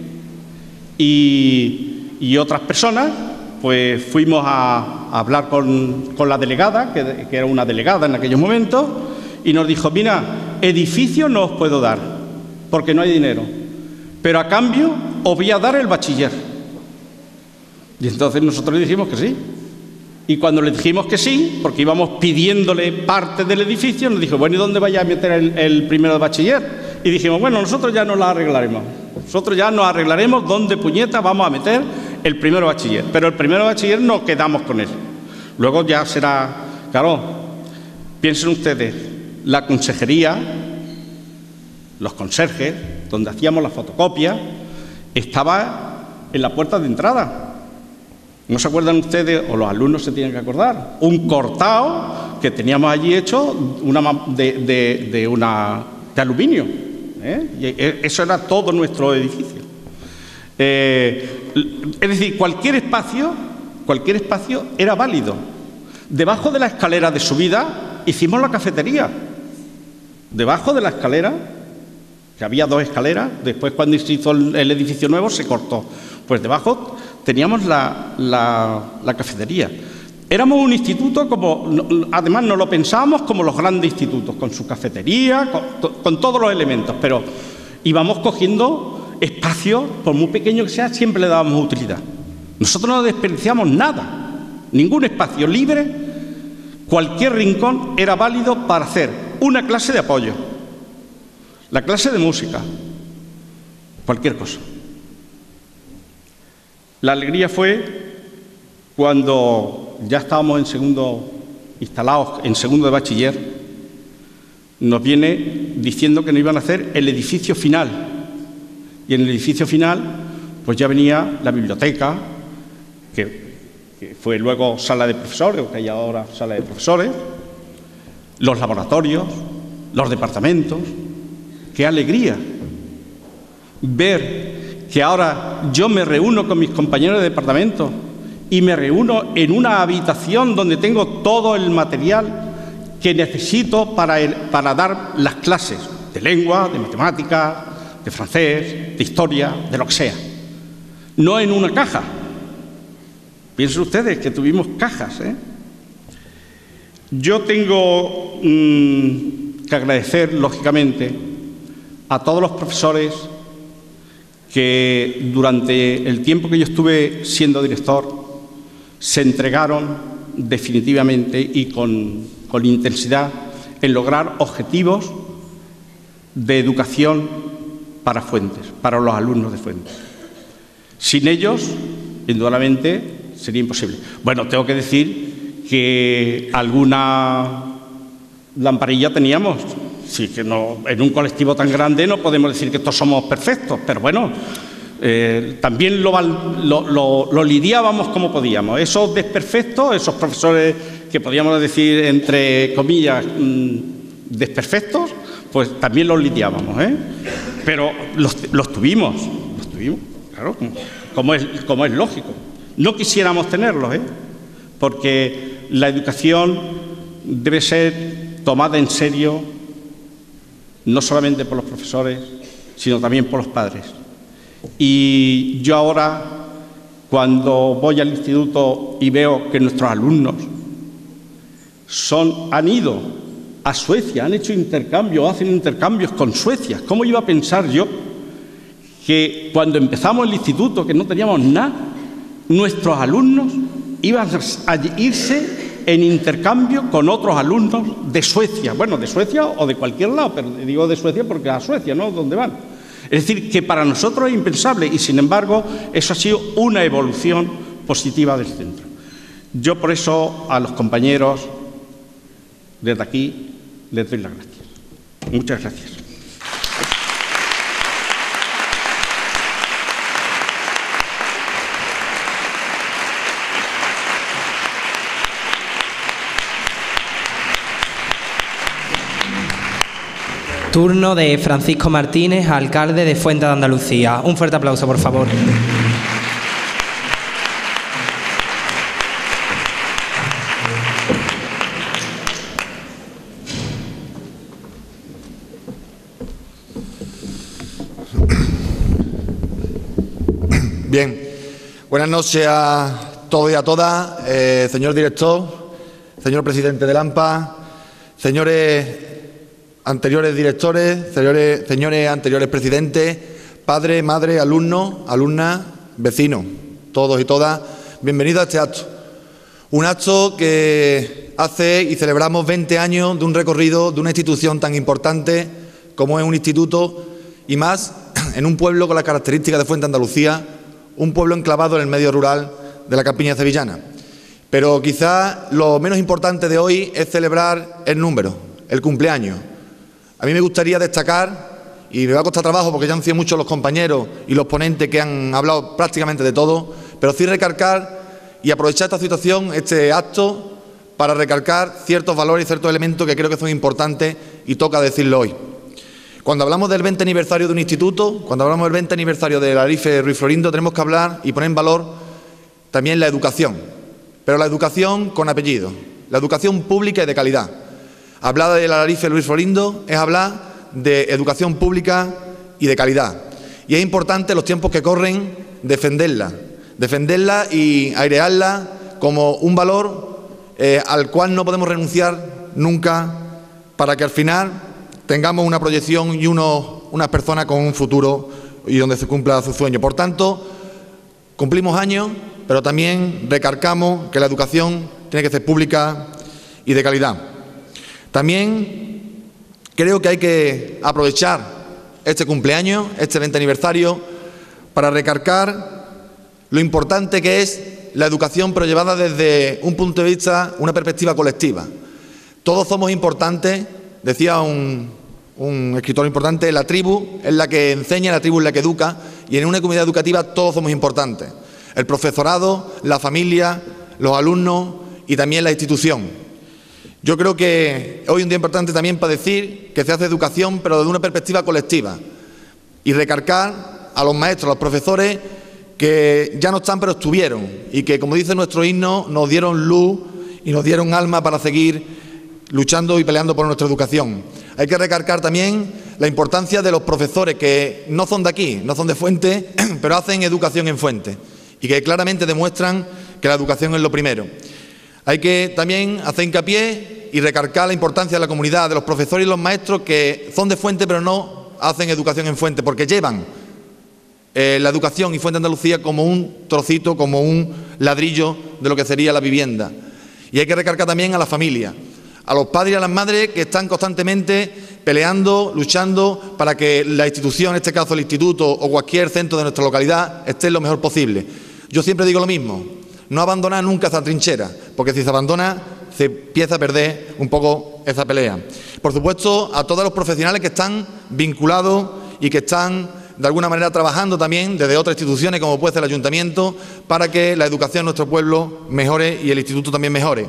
y otras personas, pues fuimos a hablar con la delegada, que era una delegada en aquellos momentos, y nos dijo: mira, edificio no os puedo dar, porque no hay dinero, pero a cambio os voy a dar el bachiller. Y entonces nosotros le dijimos que sí. Y cuando le dijimos que sí, porque íbamos pidiéndole parte del edificio, nos dijo: bueno, ¿y dónde vaya a meter el primero de bachiller? Y dijimos: bueno, nosotros ya nos la arreglaremos. Nosotros ya nos arreglaremos dónde puñeta vamos a meter el primero de bachiller. Pero el primero de bachiller no quedamos con él. Luego ya será, claro, piensen ustedes, la consejería, los conserjes, donde hacíamos la fotocopia, estaba en la puerta de entrada. ¿No se acuerdan ustedes, o los alumnos se tienen que acordar? Un cortado que teníamos allí hecho de aluminio. Y eso era todo nuestro edificio. Es decir, cualquier espacio era válido. Debajo de la escalera de subida hicimos la cafetería. Debajo de la escalera, que había 2 escaleras, después cuando se hizo el edificio nuevo se cortó. Pues debajo teníamos la cafetería. Éramos un instituto además no lo pensábamos como los grandes institutos, con su cafetería, con todos los elementos, pero íbamos cogiendo espacios, por muy pequeño que sea, siempre le dábamos utilidad. Nosotros no desperdiciamos nada, ningún espacio libre, cualquier rincón era válido para hacer una clase de apoyo, la clase de música, cualquier cosa. La alegría fue cuando ya estábamos instalados en segundo de bachiller, nos viene diciendo que nos iban a hacer el edificio final. Y en el edificio final, pues ya venía la biblioteca, que fue luego sala de profesores, o que hay ahora sala de profesores, los laboratorios, los departamentos. ¡Qué alegría ver que ahora yo me reúno con mis compañeros de departamento y me reúno en una habitación donde tengo todo el material que necesito para dar las clases de lengua, de matemáticas, de francés, de historia, de lo que sea? No en una caja. Piensen ustedes que tuvimos cajas, ¿eh? Yo tengo que agradecer, lógicamente, a todos los profesores que durante el tiempo que yo estuve siendo director se entregaron definitivamente y con intensidad en lograr objetivos de educación para Fuentes, para los alumnos de Fuentes. Sin ellos, indudablemente, sería imposible. Bueno, tengo que decir que alguna lamparilla teníamos. Sí, que no, en un colectivo tan grande no podemos decir que todos somos perfectos, pero bueno, también lo lidiábamos como podíamos. Esos desperfectos, esos profesores que podíamos decir, entre comillas, desperfectos, pues también los lidiábamos, ¿eh? Pero los tuvimos, claro, como es lógico. No quisiéramos tenerlos, ¿eh? Porque la educación debe ser tomada en serio, no solamente por los profesores, sino también por los padres. Y yo ahora, cuando voy al instituto y veo que nuestros alumnos han ido a Suecia, han hecho intercambios, hacen intercambios con Suecia, ¿cómo iba a pensar yo que cuando empezamos el instituto, que no teníamos nada, nuestros alumnos iban a irse en intercambio con otros alumnos de Suecia? Bueno, de Suecia o de cualquier lado, pero digo de Suecia porque a Suecia, ¿no? ¿Dónde van? Es decir, que para nosotros es impensable y, sin embargo, eso ha sido una evolución positiva del centro. Yo, por eso, a los compañeros, desde aquí, les doy las gracias. Muchas gracias. Turno de Francisco Martínez, alcalde de Fuente de Andalucía. Un fuerte aplauso, por favor. Bien, buenas noches a todos y a todas, señor director, señor presidente del AMPA, señores anteriores directores, señores anteriores presidentes, padres, madres, alumnos, alumnas, vecinos, todos y todas, bienvenidos a este acto. Un acto que hace y celebramos 20 años de un recorrido de una institución tan importante como es un instituto, y más en un pueblo con las características de Fuente Andalucía, un pueblo enclavado en el medio rural de la campiña sevillana. Pero quizá lo menos importante de hoy es celebrar el número, el cumpleaños. A mí me gustaría destacar, y me va a costar trabajo porque ya han sido muchos los compañeros y los ponentes que han hablado prácticamente de todo, pero sí recalcar y aprovechar esta situación, este acto, para recalcar ciertos valores y ciertos elementos que creo que son importantes y toca decirlo hoy. Cuando hablamos del 20 aniversario de un instituto, cuando hablamos del 20 aniversario de la Larife Ruiz Florindo, tenemos que hablar y poner en valor también la educación, pero la educación con apellido, la educación pública y de calidad. Hablar de la Larife Ruiz Florindo es hablar de educación pública y de calidad. Y es importante en los tiempos que corren defenderla y airearla como un valor al cual no podemos renunciar nunca, para que al final tengamos una proyección y unas personas con un futuro y donde se cumpla su sueño. Por tanto, cumplimos años, pero también recalcamos que la educación tiene que ser pública y de calidad. También creo que hay que aprovechar este cumpleaños, este 20 aniversario, para recalcar lo importante que es la educación, pero llevada desde un punto de vista, una perspectiva colectiva. Todos somos importantes, decía un escritor importante, la tribu es la que enseña, la tribu es la que educa, y en una comunidad educativa todos somos importantes. El profesorado, la familia, los alumnos y también la institución. Yo creo que hoy es un día importante también para decir que se hace educación, pero desde una perspectiva colectiva. Y recargar a los maestros, a los profesores, que ya no están pero estuvieron. Y que, como dice nuestro himno, nos dieron luz y nos dieron alma para seguir luchando y peleando por nuestra educación. Hay que recargar también la importancia de los profesores que no son de aquí, no son de Fuente, pero hacen educación en Fuente y que claramente demuestran que la educación es lo primero. Hay que también hacer hincapié y recargar la importancia de la comunidad, de los profesores y los maestros que son de Fuente pero no hacen educación en Fuente, porque llevan la educación y Fuente Andalucía como un trocito, como un ladrillo de lo que sería la vivienda. Y hay que recargar también a la familia, a los padres y a las madres que están constantemente peleando, luchando para que la institución, en este caso el instituto o cualquier centro de nuestra localidad, esté lo mejor posible. Yo siempre digo lo mismo, no abandonar nunca esa trinchera, porque si se abandona se empieza a perder un poco esa pelea. Por supuesto, a todos los profesionales que están vinculados y que están de alguna manera trabajando también desde otras instituciones como puede ser el ayuntamiento para que la educación en nuestro pueblo mejore y el instituto también mejore.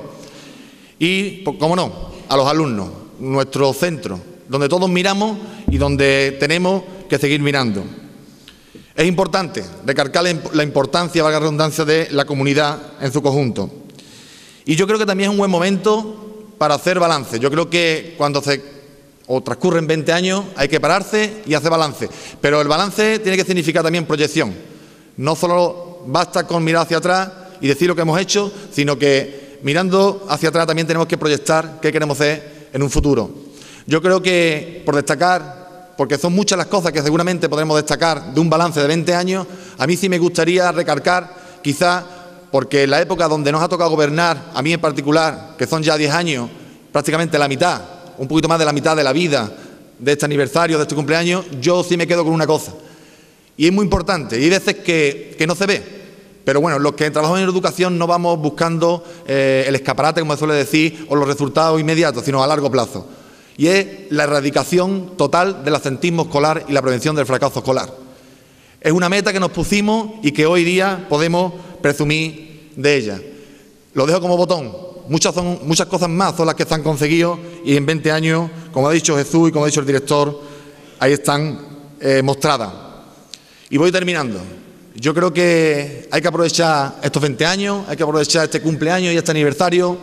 Y, cómo no, a los alumnos, nuestro centro, donde todos miramos y donde tenemos que seguir mirando. Es importante recargar la importancia, valga la redundancia, de la comunidad en su conjunto. Y yo creo que también es un buen momento para hacer balance. Yo creo que cuando transcurren 20 años hay que pararse y hacer balance. Pero el balance tiene que significar también proyección. No solo basta con mirar hacia atrás y decir lo que hemos hecho, sino que mirando hacia atrás también tenemos que proyectar qué queremos hacer en un futuro. Yo creo que, por destacar, porque son muchas las cosas que seguramente podremos destacar de un balance de 20 años, a mí sí me gustaría recargar, quizá, porque en la época donde nos ha tocado gobernar, a mí en particular, que son ya 10 años, prácticamente la mitad, un poquito más de la mitad de la vida de este aniversario, de este cumpleaños, yo sí me quedo con una cosa. Y es muy importante, y hay veces que no se ve. Pero bueno, los que trabajamos en educación no vamos buscando el escaparate, como se suele decir, o los resultados inmediatos, sino a largo plazo. Y es la erradicación total del absentismo escolar y la prevención del fracaso escolar. Es una meta que nos pusimos y que hoy día podemos presumir de ella. Lo dejo como botón. Muchas cosas más son las que se han conseguido y en 20 años, como ha dicho Jesús y como ha dicho el director, ahí están mostradas. Y voy terminando. Yo creo que hay que aprovechar estos 20 años, hay que aprovechar este cumpleaños y este aniversario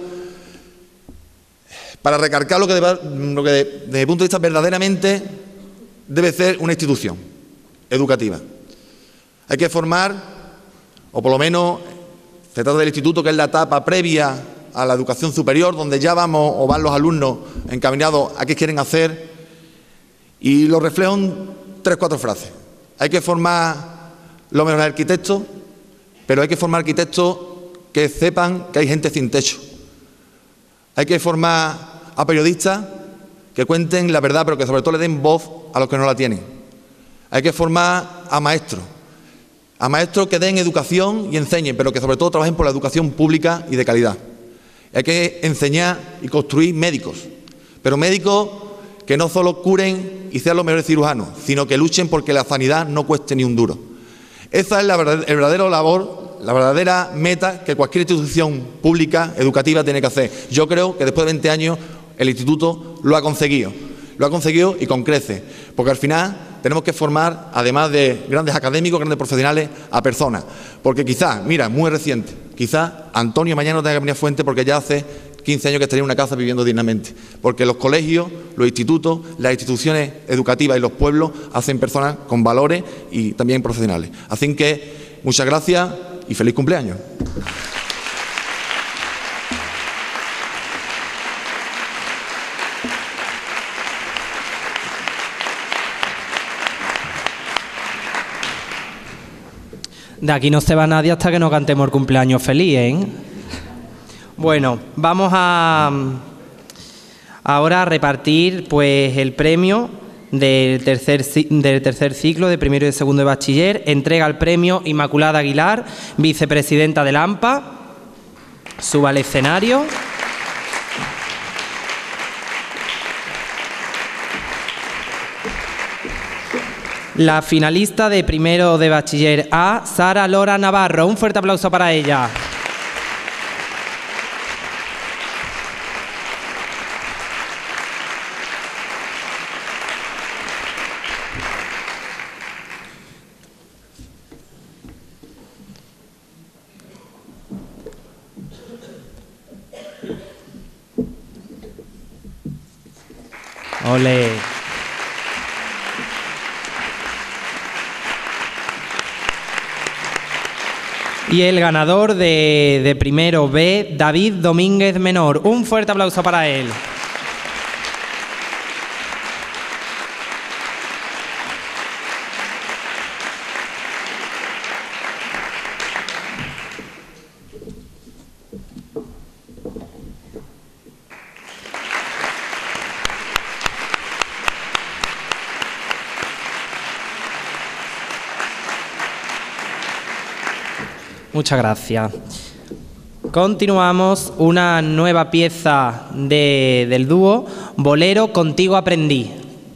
para recargar lo que desde mi punto de vista verdaderamente debe ser una institución educativa. Hay que formar, o por lo menos se trata del instituto, que es la etapa previa a la educación superior, donde ya vamos o van los alumnos encaminados a qué quieren hacer, y lo reflejo en 3 o 4 frases. Hay que formar los mejores arquitectos, pero hay que formar arquitectos que sepan que hay gente sin techo. Hay que formar a periodistas que cuenten la verdad, pero que sobre todo le den voz a los que no la tienen. Hay que formar a maestros que den educación y enseñen, pero que sobre todo trabajen por la educación pública y de calidad. Hay que enseñar y construir médicos, pero médicos que no solo curen y sean los mejores cirujanos, sino que luchen porque la sanidad no cueste ni un duro. Esa es el verdadero labor, la verdadera meta que cualquier institución pública, educativa, tiene que hacer. Yo creo que después de 20 años el instituto lo ha conseguido y con creces, porque al final tenemos que formar, además de grandes académicos, grandes profesionales, a personas. Porque quizás, mira, muy reciente, quizás Antonio mañana no tenga que venir a Fuente porque ya hace 15 años que estaría en una casa viviendo dignamente. Porque los colegios, los institutos, las instituciones educativas y los pueblos hacen personas con valores y también profesionales. Así que muchas gracias y feliz cumpleaños. De aquí no se va nadie hasta que no cantemos el cumpleaños feliz, ¿eh? Bueno, vamos ahora a repartir pues el premio del tercer ciclo de primero y de segundo de bachiller. Entrega el premio Inmaculada Aguilar, vicepresidenta del AMPA. Suba al escenario. la finalista de primero de bachiller A, Sara Lora Navarro. Un fuerte aplauso para ella. Ole. Y el ganador de primero B, David Domínguez Menor. Un fuerte aplauso para él. Muchas gracias. Continuamos, una nueva pieza del dúo, Bolero, Contigo aprendí.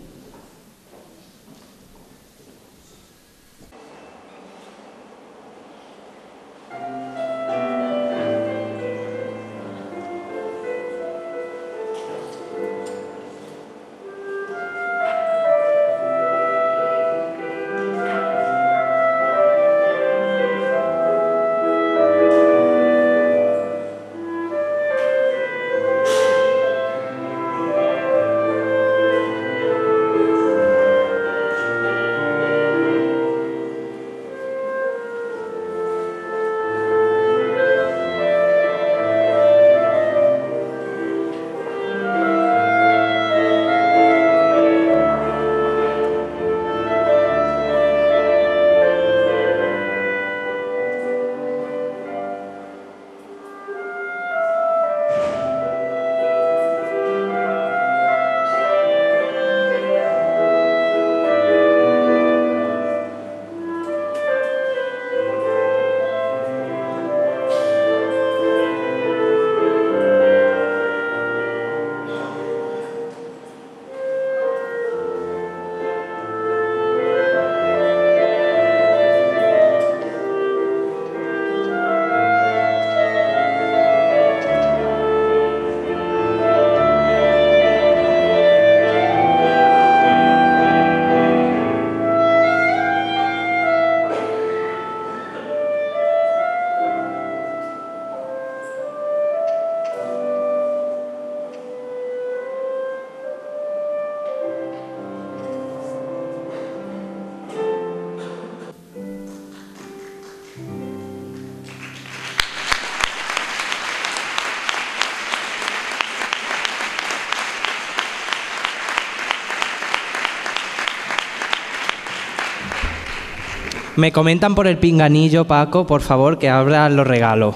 Me comentan por el pinganillo, Paco, por favor, que abran los regalos.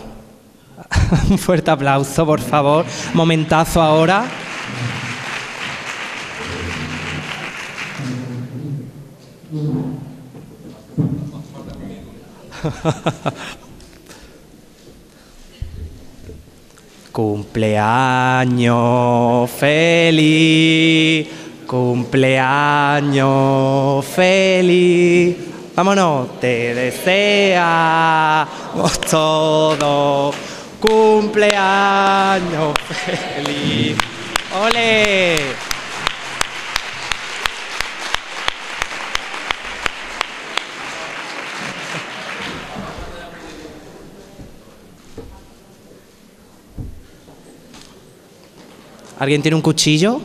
Un fuerte aplauso, por favor. Momentazo ahora. Cumpleaños feliz, cumpleaños feliz. Vámonos, te deseamos todos cumpleaños feliz. ¡Ole! ¿Alguien tiene un cuchillo?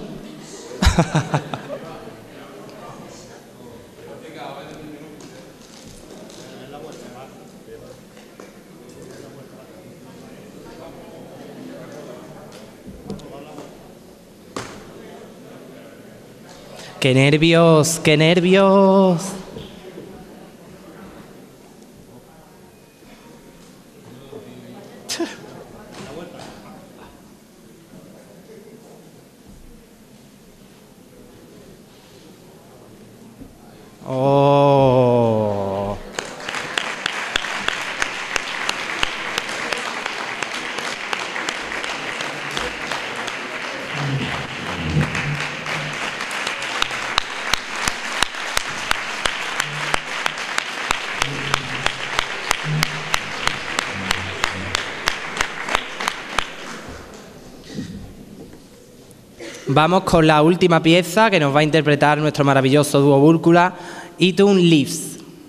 ¡Qué nervios! ¡Qué nervios! Oh. Vamos con la última pieza que nos va a interpretar nuestro maravilloso dúo Búrcula, Itun Lives.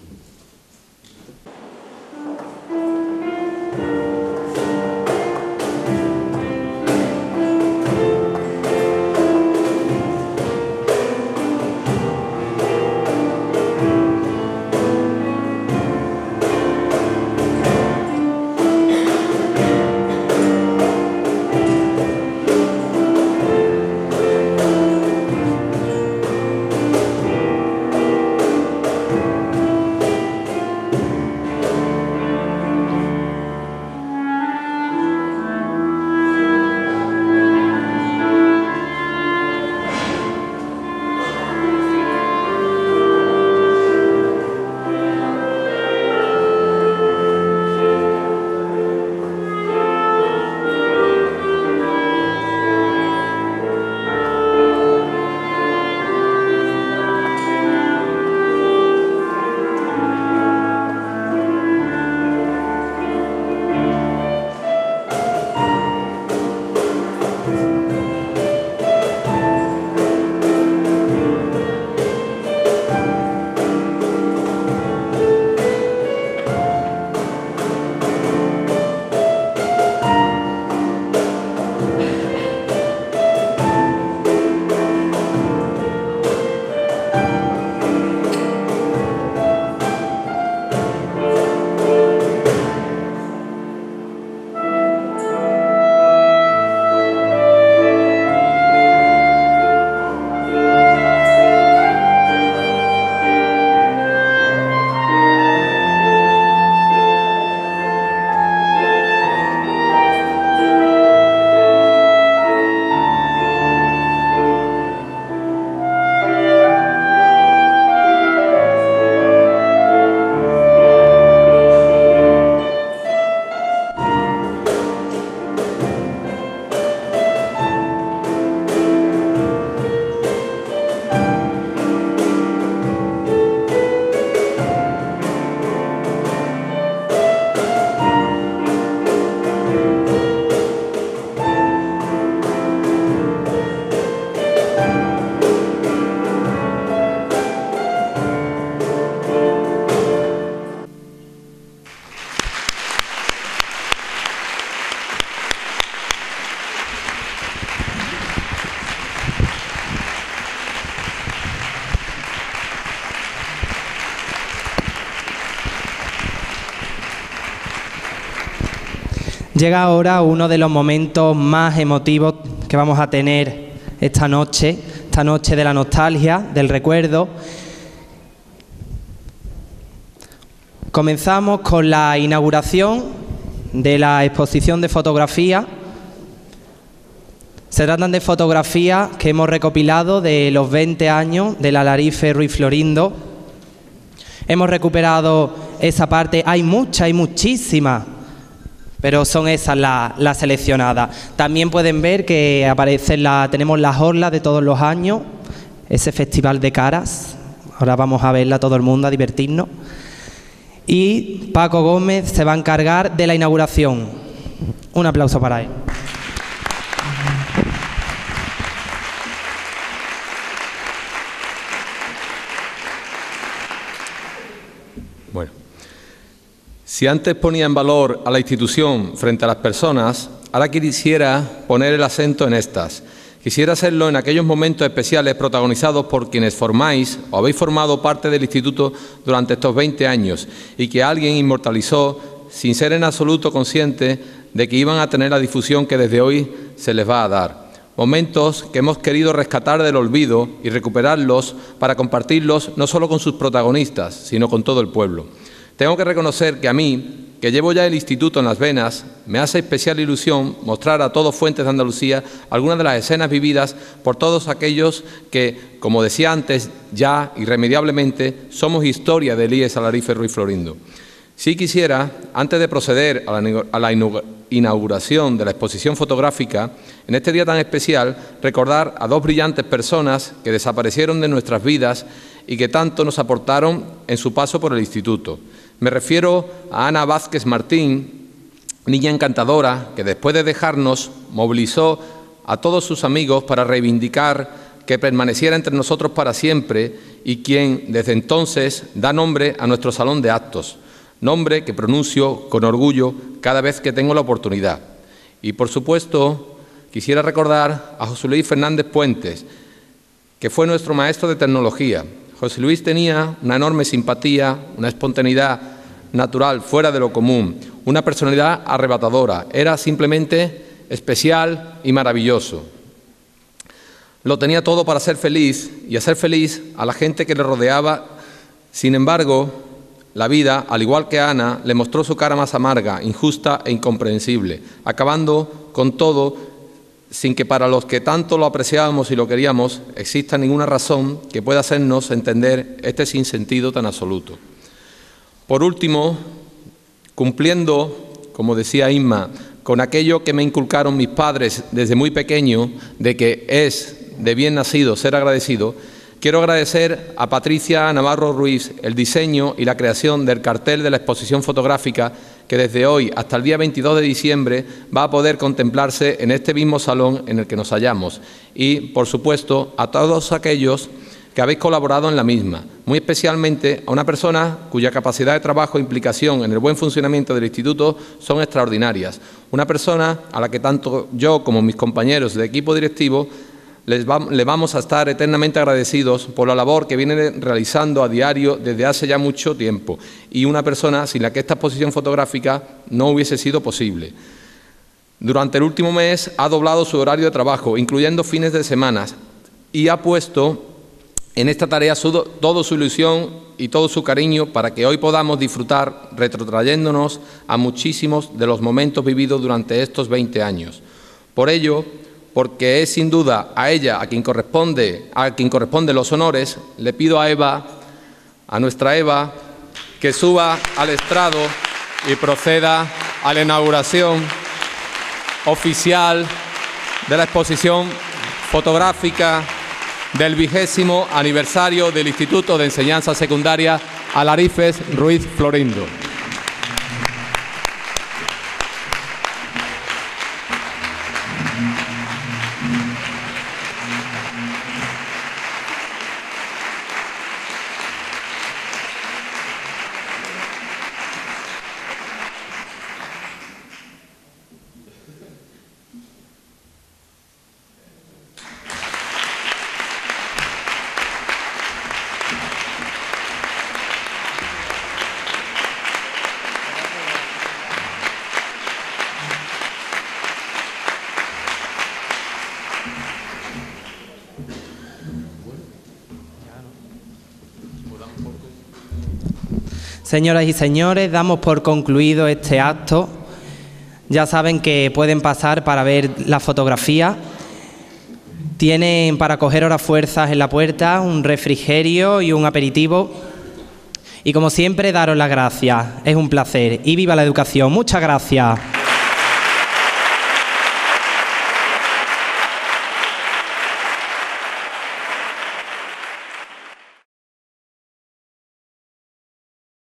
Llega ahora uno de los momentos más emotivos que vamos a tener esta noche de la nostalgia, del recuerdo. Comenzamos con la inauguración de la exposición de fotografía. Se tratan de fotografías que hemos recopilado de los 20 años de la Alarife Ruiz Florindo. Hemos recuperado esa parte, hay muchísimas, pero son esas las seleccionadas. También pueden ver que tenemos las orlas de todos los años, ese festival de caras. Ahora vamos a verla todo el mundo, a divertirnos. Y Paco Gómez se va a encargar de la inauguración. Un aplauso para él. Bueno, si antes ponía en valor a la institución frente a las personas, ahora quisiera poner el acento en estas. Quisiera hacerlo en aquellos momentos especiales protagonizados por quienes formáis o habéis formado parte del Instituto durante estos 20 años y que alguien inmortalizó sin ser en absoluto consciente de que iban a tener la difusión que desde hoy se les va a dar. Momentos que hemos querido rescatar del olvido y recuperarlos para compartirlos no solo con sus protagonistas, sino con todo el pueblo. Tengo que reconocer que a mí, que llevo ya el instituto en las venas, me hace especial ilusión mostrar a todos Fuentes de Andalucía algunas de las escenas vividas por todos aquellos que, como decía antes, ya irremediablemente somos historia del IES Alarife Ruiz Florindo. Sí quisiera, antes de proceder a la inauguración de la exposición fotográfica, en este día tan especial, recordar a dos brillantes personas que desaparecieron de nuestras vidas y que tanto nos aportaron en su paso por el instituto. Me refiero a Ana Vázquez Martín, niña encantadora que después de dejarnos movilizó a todos sus amigos para reivindicar que permaneciera entre nosotros para siempre y quien desde entonces da nombre a nuestro salón de actos, nombre que pronuncio con orgullo cada vez que tengo la oportunidad. Y por supuesto quisiera recordar a José Luis Fernández Puentes, que fue nuestro maestro de tecnología. José Luis tenía una enorme simpatía, una espontaneidad natural fuera de lo común, una personalidad arrebatadora, era simplemente especial y maravilloso. Lo tenía todo para ser feliz y hacer feliz a la gente que le rodeaba. Sin embargo, la vida, al igual que a Ana, le mostró su cara más amarga, injusta e incomprensible, acabando con todo sin que para los que tanto lo apreciábamos y lo queríamos exista ninguna razón que pueda hacernos entender este sinsentido tan absoluto. Por último, cumpliendo, como decía Inma, con aquello que me inculcaron mis padres desde muy pequeño, de que es de bien nacido ser agradecido, quiero agradecer a Patricia Navarro Ruiz el diseño y la creación del cartel de la exposición fotográfica que desde hoy hasta el día 22 de diciembre va a poder contemplarse en este mismo salón en el que nos hallamos. Y, por supuesto, a todos aquellos que habéis colaborado en la misma, muy especialmente a una persona cuya capacidad de trabajo e implicación en el buen funcionamiento del Instituto son extraordinarias. Una persona a la que tanto yo como mis compañeros de equipo directivo le vamos a estar eternamente agradecidos por la labor que viene realizando a diario desde hace ya mucho tiempo, y una persona sin la que esta exposición fotográfica no hubiese sido posible. Durante el último mes ha doblado su horario de trabajo, incluyendo fines de semana, y ha puesto en esta tarea toda su ilusión y todo su cariño para que hoy podamos disfrutar retrotrayéndonos a muchísimos de los momentos vividos durante estos 20 años. Por ello, porque es sin duda a ella a quien corresponde los honores, le pido a Eva, a nuestra Eva, que suba al estrado y proceda a la inauguración oficial de la exposición fotográfica del 20º aniversario del Instituto de Enseñanza Secundaria Alarifes Ruiz Florindo. Señoras y señores, damos por concluido este acto. Ya saben que pueden pasar para ver la fotografía. Tienen para coger horas fuerzas en la puerta un refrigerio y un aperitivo. Y como siempre, daros las gracias. Es un placer. Y viva la educación. Muchas gracias.